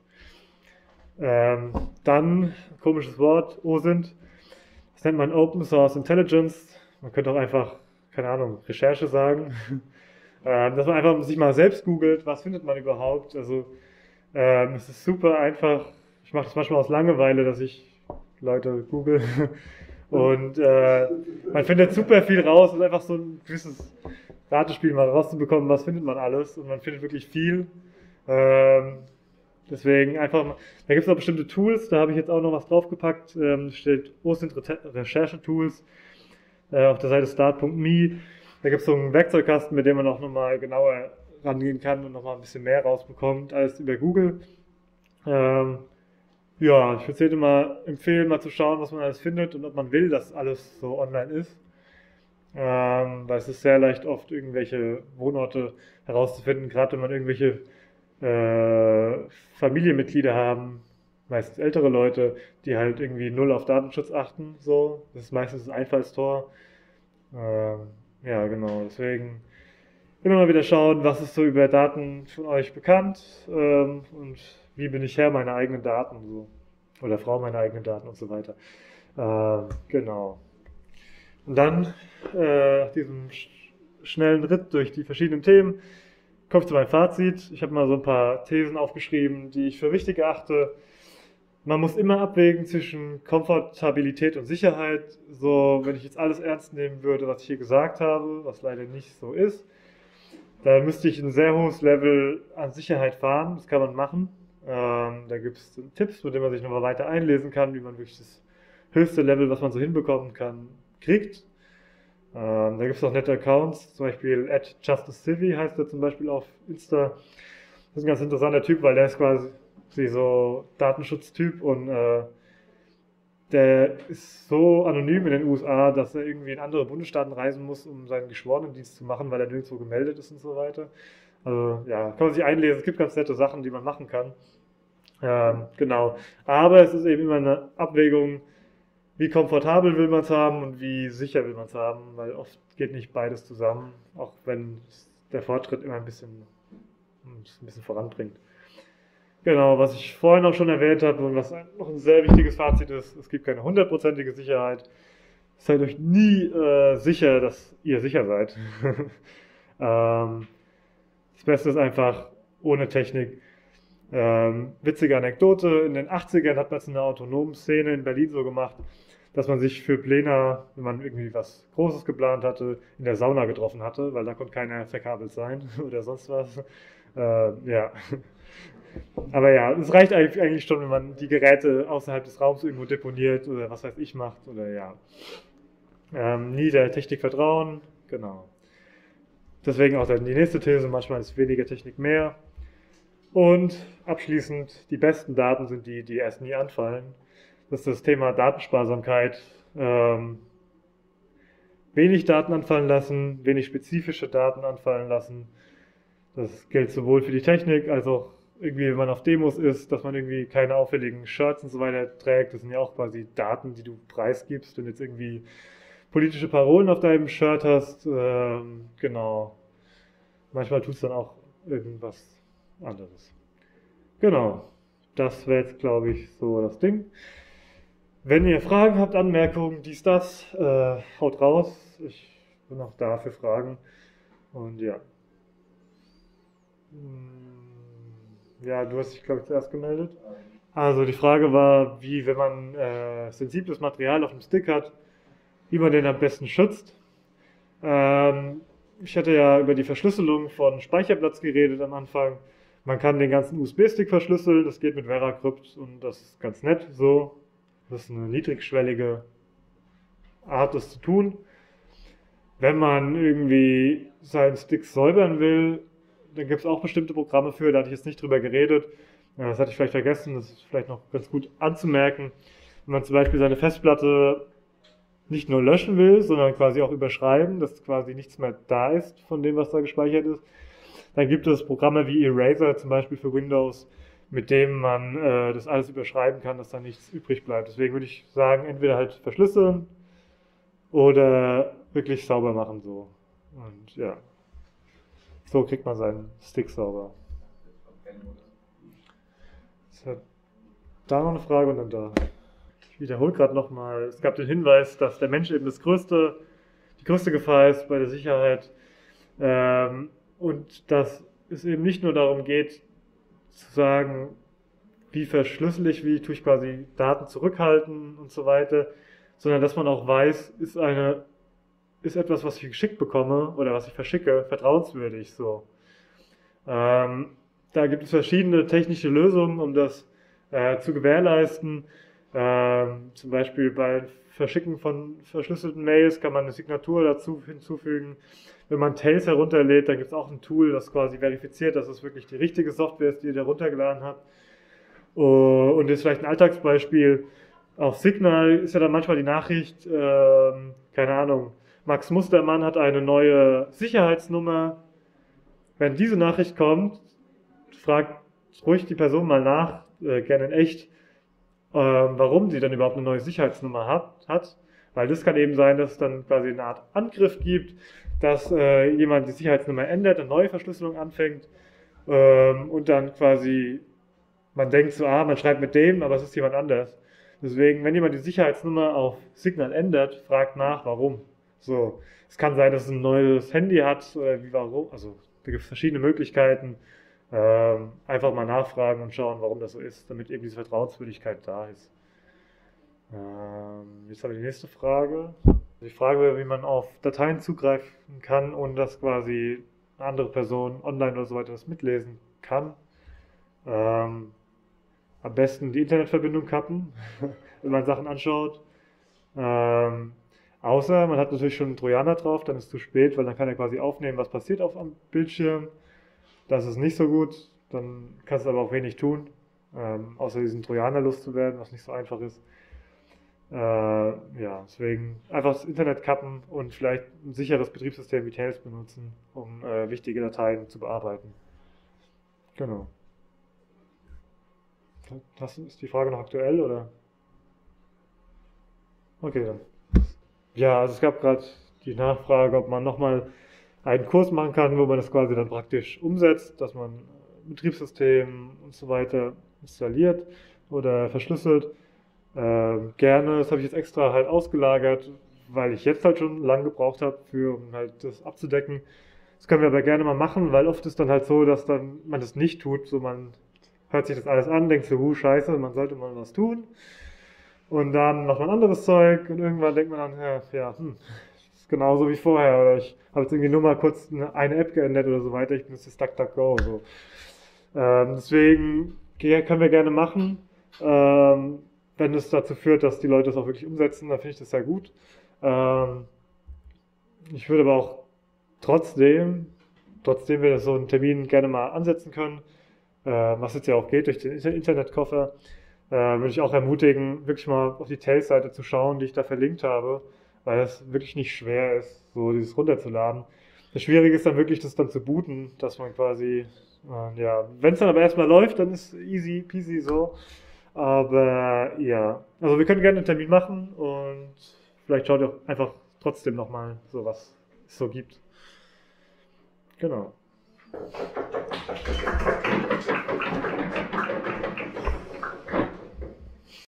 Ähm, dann, komisches Wort, O S I N T. Das nennt man Open Source Intelligence. Man könnte auch einfach, keine Ahnung, Recherche sagen. ähm, dass man einfach sich mal selbst googelt, was findet man überhaupt. Also ähm, es ist super einfach. Ich mache das manchmal aus Langeweile, dass ich Leute google. Und äh, man findet super viel raus. Es ist einfach so ein gewisses Ratespiel, mal rauszubekommen, was findet man alles. Und man findet wirklich viel. Ähm, deswegen einfach, da gibt es auch bestimmte Tools. Da habe ich jetzt auch noch was draufgepackt. Ähm, steht O S I N T Recherche-Tools äh, auf der Seite start Punkt me. Da gibt es so einen Werkzeugkasten, mit dem man auch nochmal genauer rangehen kann und nochmal ein bisschen mehr rausbekommt als über Google. Ähm, Ja, ich würde jedem mal empfehlen, mal zu schauen, was man alles findet und ob man will, dass alles so online ist. Ähm, weil es ist sehr leicht, oft irgendwelche Wohnorte herauszufinden, gerade wenn man irgendwelche äh, Familienmitglieder haben, meistens ältere Leute, die halt irgendwie null auf Datenschutz achten. So, das ist meistens das Einfallstor. Ähm, ja, genau, deswegen immer mal wieder schauen, was ist so über Daten von euch bekannt ähm, und wie bin ich Herr meiner eigenen Daten so. Oder Frau meiner eigenen Daten und so weiter. Ähm, genau. Und dann, äh, nach diesem sch schnellen Ritt durch die verschiedenen Themen, komme ich zu meinem Fazit. Ich habe mal so ein paar Thesen aufgeschrieben, die ich für wichtig erachte. Man muss immer abwägen zwischen Komfortabilität und Sicherheit. So, wenn ich jetzt alles ernst nehmen würde, was ich hier gesagt habe, was leider nicht so ist, da müsste ich ein sehr hohes Level an Sicherheit fahren. Das kann man machen. Ähm, da gibt es Tipps, mit denen man sich nochmal weiter einlesen kann, wie man wirklich das höchste Level, was man so hinbekommen kann, kriegt. Ähm, da gibt es auch nette Accounts, zum Beispiel at justicecivi heißt er zum Beispiel auf Insta. Das ist ein ganz interessanter Typ, weil der ist quasi so Datenschutztyp und äh, der ist so anonym in den U S A, dass er irgendwie in andere Bundesstaaten reisen muss, um seinen Geschworenendienst zu machen, weil er nirgendwo gemeldet ist und so weiter. Also ja, kann man sich einlesen. Es gibt ganz nette Sachen, die man machen kann. Ähm, genau. Aber es ist eben immer eine Abwägung, wie komfortabel will man es haben und wie sicher will man es haben, weil oft geht nicht beides zusammen, auch wenn der Fortschritt immer ein bisschen, ein bisschen voranbringt. Genau, was ich vorhin auch schon erwähnt habe und was noch ein sehr wichtiges Fazit ist, es gibt keine hundertprozentige Sicherheit. Seid euch nie äh, sicher, dass ihr sicher seid. ähm, das Beste ist einfach ohne Technik. Ähm, witzige Anekdote, in den achtzigern hat man es in der autonomen Szene in Berlin so gemacht, dass man sich für Pläne, wenn man irgendwie was Großes geplant hatte, in der Sauna getroffen hatte, weil da konnte keiner verkabelt sein oder sonst was. Äh, ja. Aber ja, es reicht eigentlich schon, wenn man die Geräte außerhalb des Raums irgendwo deponiert oder was weiß ich macht oder ja. Ähm, nie der Technik vertrauen, genau. Deswegen auch dann die nächste These, manchmal ist weniger Technik mehr. Und abschließend, die besten Daten sind die, die erst nie anfallen. Das ist das Thema Datensparsamkeit. Ähm, wenig Daten anfallen lassen, wenig spezifische Daten anfallen lassen. Das gilt sowohl für die Technik als auch irgendwie, wenn man auf Demos ist, dass man irgendwie keine auffälligen Shirts und so weiter trägt. Das sind ja auch quasi Daten, die du preisgibst, wenn du jetzt irgendwie politische Parolen auf deinem Shirt hast. Ähm, genau. Manchmal tut es dann auch irgendwas anderes. Genau. Das wäre jetzt, glaube ich, so das Ding. Wenn ihr Fragen habt, Anmerkungen, dies, das, äh, haut raus. Ich bin auch da für Fragen. Und ja. Hm, Ja, du hast dich, glaube ich, zuerst gemeldet. Also die Frage war, wie, wenn man äh, sensibles Material auf dem Stick hat, wie man den am besten schützt. Ähm, ich hatte ja über die Verschlüsselung von Speicherplatz geredet am Anfang. Man kann den ganzen U S B-Stick verschlüsseln, das geht mit VeraCrypt und das ist ganz nett so. Das ist eine niedrigschwellige Art, das zu tun. Wenn man irgendwie seinen Stick säubern will, dann gibt es auch bestimmte Programme für, da hatte ich jetzt nicht drüber geredet. Ja, das hatte ich vielleicht vergessen, das ist vielleicht noch ganz gut anzumerken. Wenn man zum Beispiel seine Festplatte nicht nur löschen will, sondern quasi auch überschreiben, dass quasi nichts mehr da ist von dem, was da gespeichert ist, dann gibt es Programme wie Eraser zum Beispiel für Windows, mit dem man äh, das alles überschreiben kann, dass da nichts übrig bleibt. Deswegen würde ich sagen, entweder halt verschlüsseln oder wirklich sauber machen so. Und ja, so kriegt man seinen Stick sauber. Ist ja da noch eine Frage und dann da. Ich wiederhole gerade nochmal, es gab den Hinweis, dass der Mensch eben das größte, die größte Gefahr ist bei der Sicherheit. Ähm, und dass es eben nicht nur darum geht, zu sagen, wie verschlüssel ich, wie tue ich quasi Daten zurückhalten und so weiter, sondern dass man auch weiß, ist eine, ist etwas, was ich geschickt bekomme oder was ich verschicke, vertrauenswürdig so. Ähm, da gibt es verschiedene technische Lösungen, um das äh, zu gewährleisten. Ähm, zum Beispiel bei Verschicken von verschlüsselten Mails kann man eine Signatur dazu hinzufügen. Wenn man Tails herunterlädt, dann gibt es auch ein Tool, das quasi verifiziert, dass es wirklich die richtige Software ist, die ihr da runtergeladen habt. Und das ist vielleicht ein Alltagsbeispiel. Auf Signal ist ja dann manchmal die Nachricht, ähm, keine Ahnung, Max Mustermann hat eine neue Sicherheitsnummer. Wenn diese Nachricht kommt, fragt ruhig die Person mal nach, äh, gerne in echt, ähm, warum sie dann überhaupt eine neue Sicherheitsnummer hat, hat. Weil das kann eben sein, dass es dann quasi eine Art Angriff gibt, dass äh, jemand die Sicherheitsnummer ändert, eine neue Verschlüsselung anfängt ähm, und dann quasi man denkt so, ah, man schreibt mit dem, aber es ist jemand anders. Deswegen, wenn jemand die Sicherheitsnummer auf Signal ändert, fragt nach, warum. So, es kann sein, dass es ein neues Handy hat oder wie warum. Also da gibt es verschiedene Möglichkeiten. Ähm, einfach mal nachfragen und schauen, warum das so ist, damit eben diese Vertrauenswürdigkeit da ist. Ähm, jetzt habe ich die nächste Frage. Die Frage wäre, wie man auf Dateien zugreifen kann, ohne dass quasi eine andere Person online oder so weiter das mitlesen kann. Ähm, am besten die Internetverbindung kappen, wenn man Sachen anschaut. Ähm, außer man hat natürlich schon einen Trojaner drauf, dann ist es zu spät, weil dann kann er quasi aufnehmen, was passiert auf am Bildschirm. Das ist nicht so gut, dann kannst du aber auch wenig tun, ähm, außer diesen Trojaner loszuwerden, was nicht so einfach ist. Äh, ja, deswegen einfach das Internet kappen und vielleicht ein sicheres Betriebssystem wie Tails benutzen, um äh, wichtige Dateien zu bearbeiten. Genau. Das ist die Frage noch aktuell, oder? Okay, dann. Ja, also es gab gerade die Nachfrage, ob man nochmal einen Kurs machen kann, wo man das quasi dann praktisch umsetzt, dass man Betriebssystem und so weiter installiert oder verschlüsselt. Ähm, gerne, das habe ich jetzt extra halt ausgelagert, weil ich jetzt halt schon lange gebraucht habe, für um halt das abzudecken. Das können wir aber gerne mal machen, weil oft ist dann halt so, dass dann man das nicht tut, so man hört sich das alles an, denkt so, huh, scheiße, man sollte mal was tun. Und dann macht man anderes Zeug und irgendwann denkt man dann, ja, ja hm, das ist genauso wie vorher. Oder ich habe jetzt irgendwie nur mal kurz eine, eine App geändert oder so weiter, ich benutze jetzt DuckDuckGo. So. Ähm, deswegen können wir gerne machen. Ähm, wenn es dazu führt, dass die Leute das auch wirklich umsetzen, dann finde ich das sehr gut. Ähm, ich würde aber auch trotzdem, trotzdem wir das so einen Termin gerne mal ansetzen können, äh, was jetzt ja auch geht durch den Internetkoffer, äh, würde ich auch ermutigen, wirklich mal auf die Tails-Seite zu schauen, die ich da verlinkt habe, weil es wirklich nicht schwer ist, so dieses runterzuladen. Das Schwierige ist dann wirklich, das dann zu booten, dass man quasi, äh, ja, wenn es dann aber erstmal läuft, dann ist easy peasy so. Aber ja, also wir können gerne einen Termin machen und vielleicht schaut ihr auch einfach trotzdem nochmal so, was es so gibt. Genau.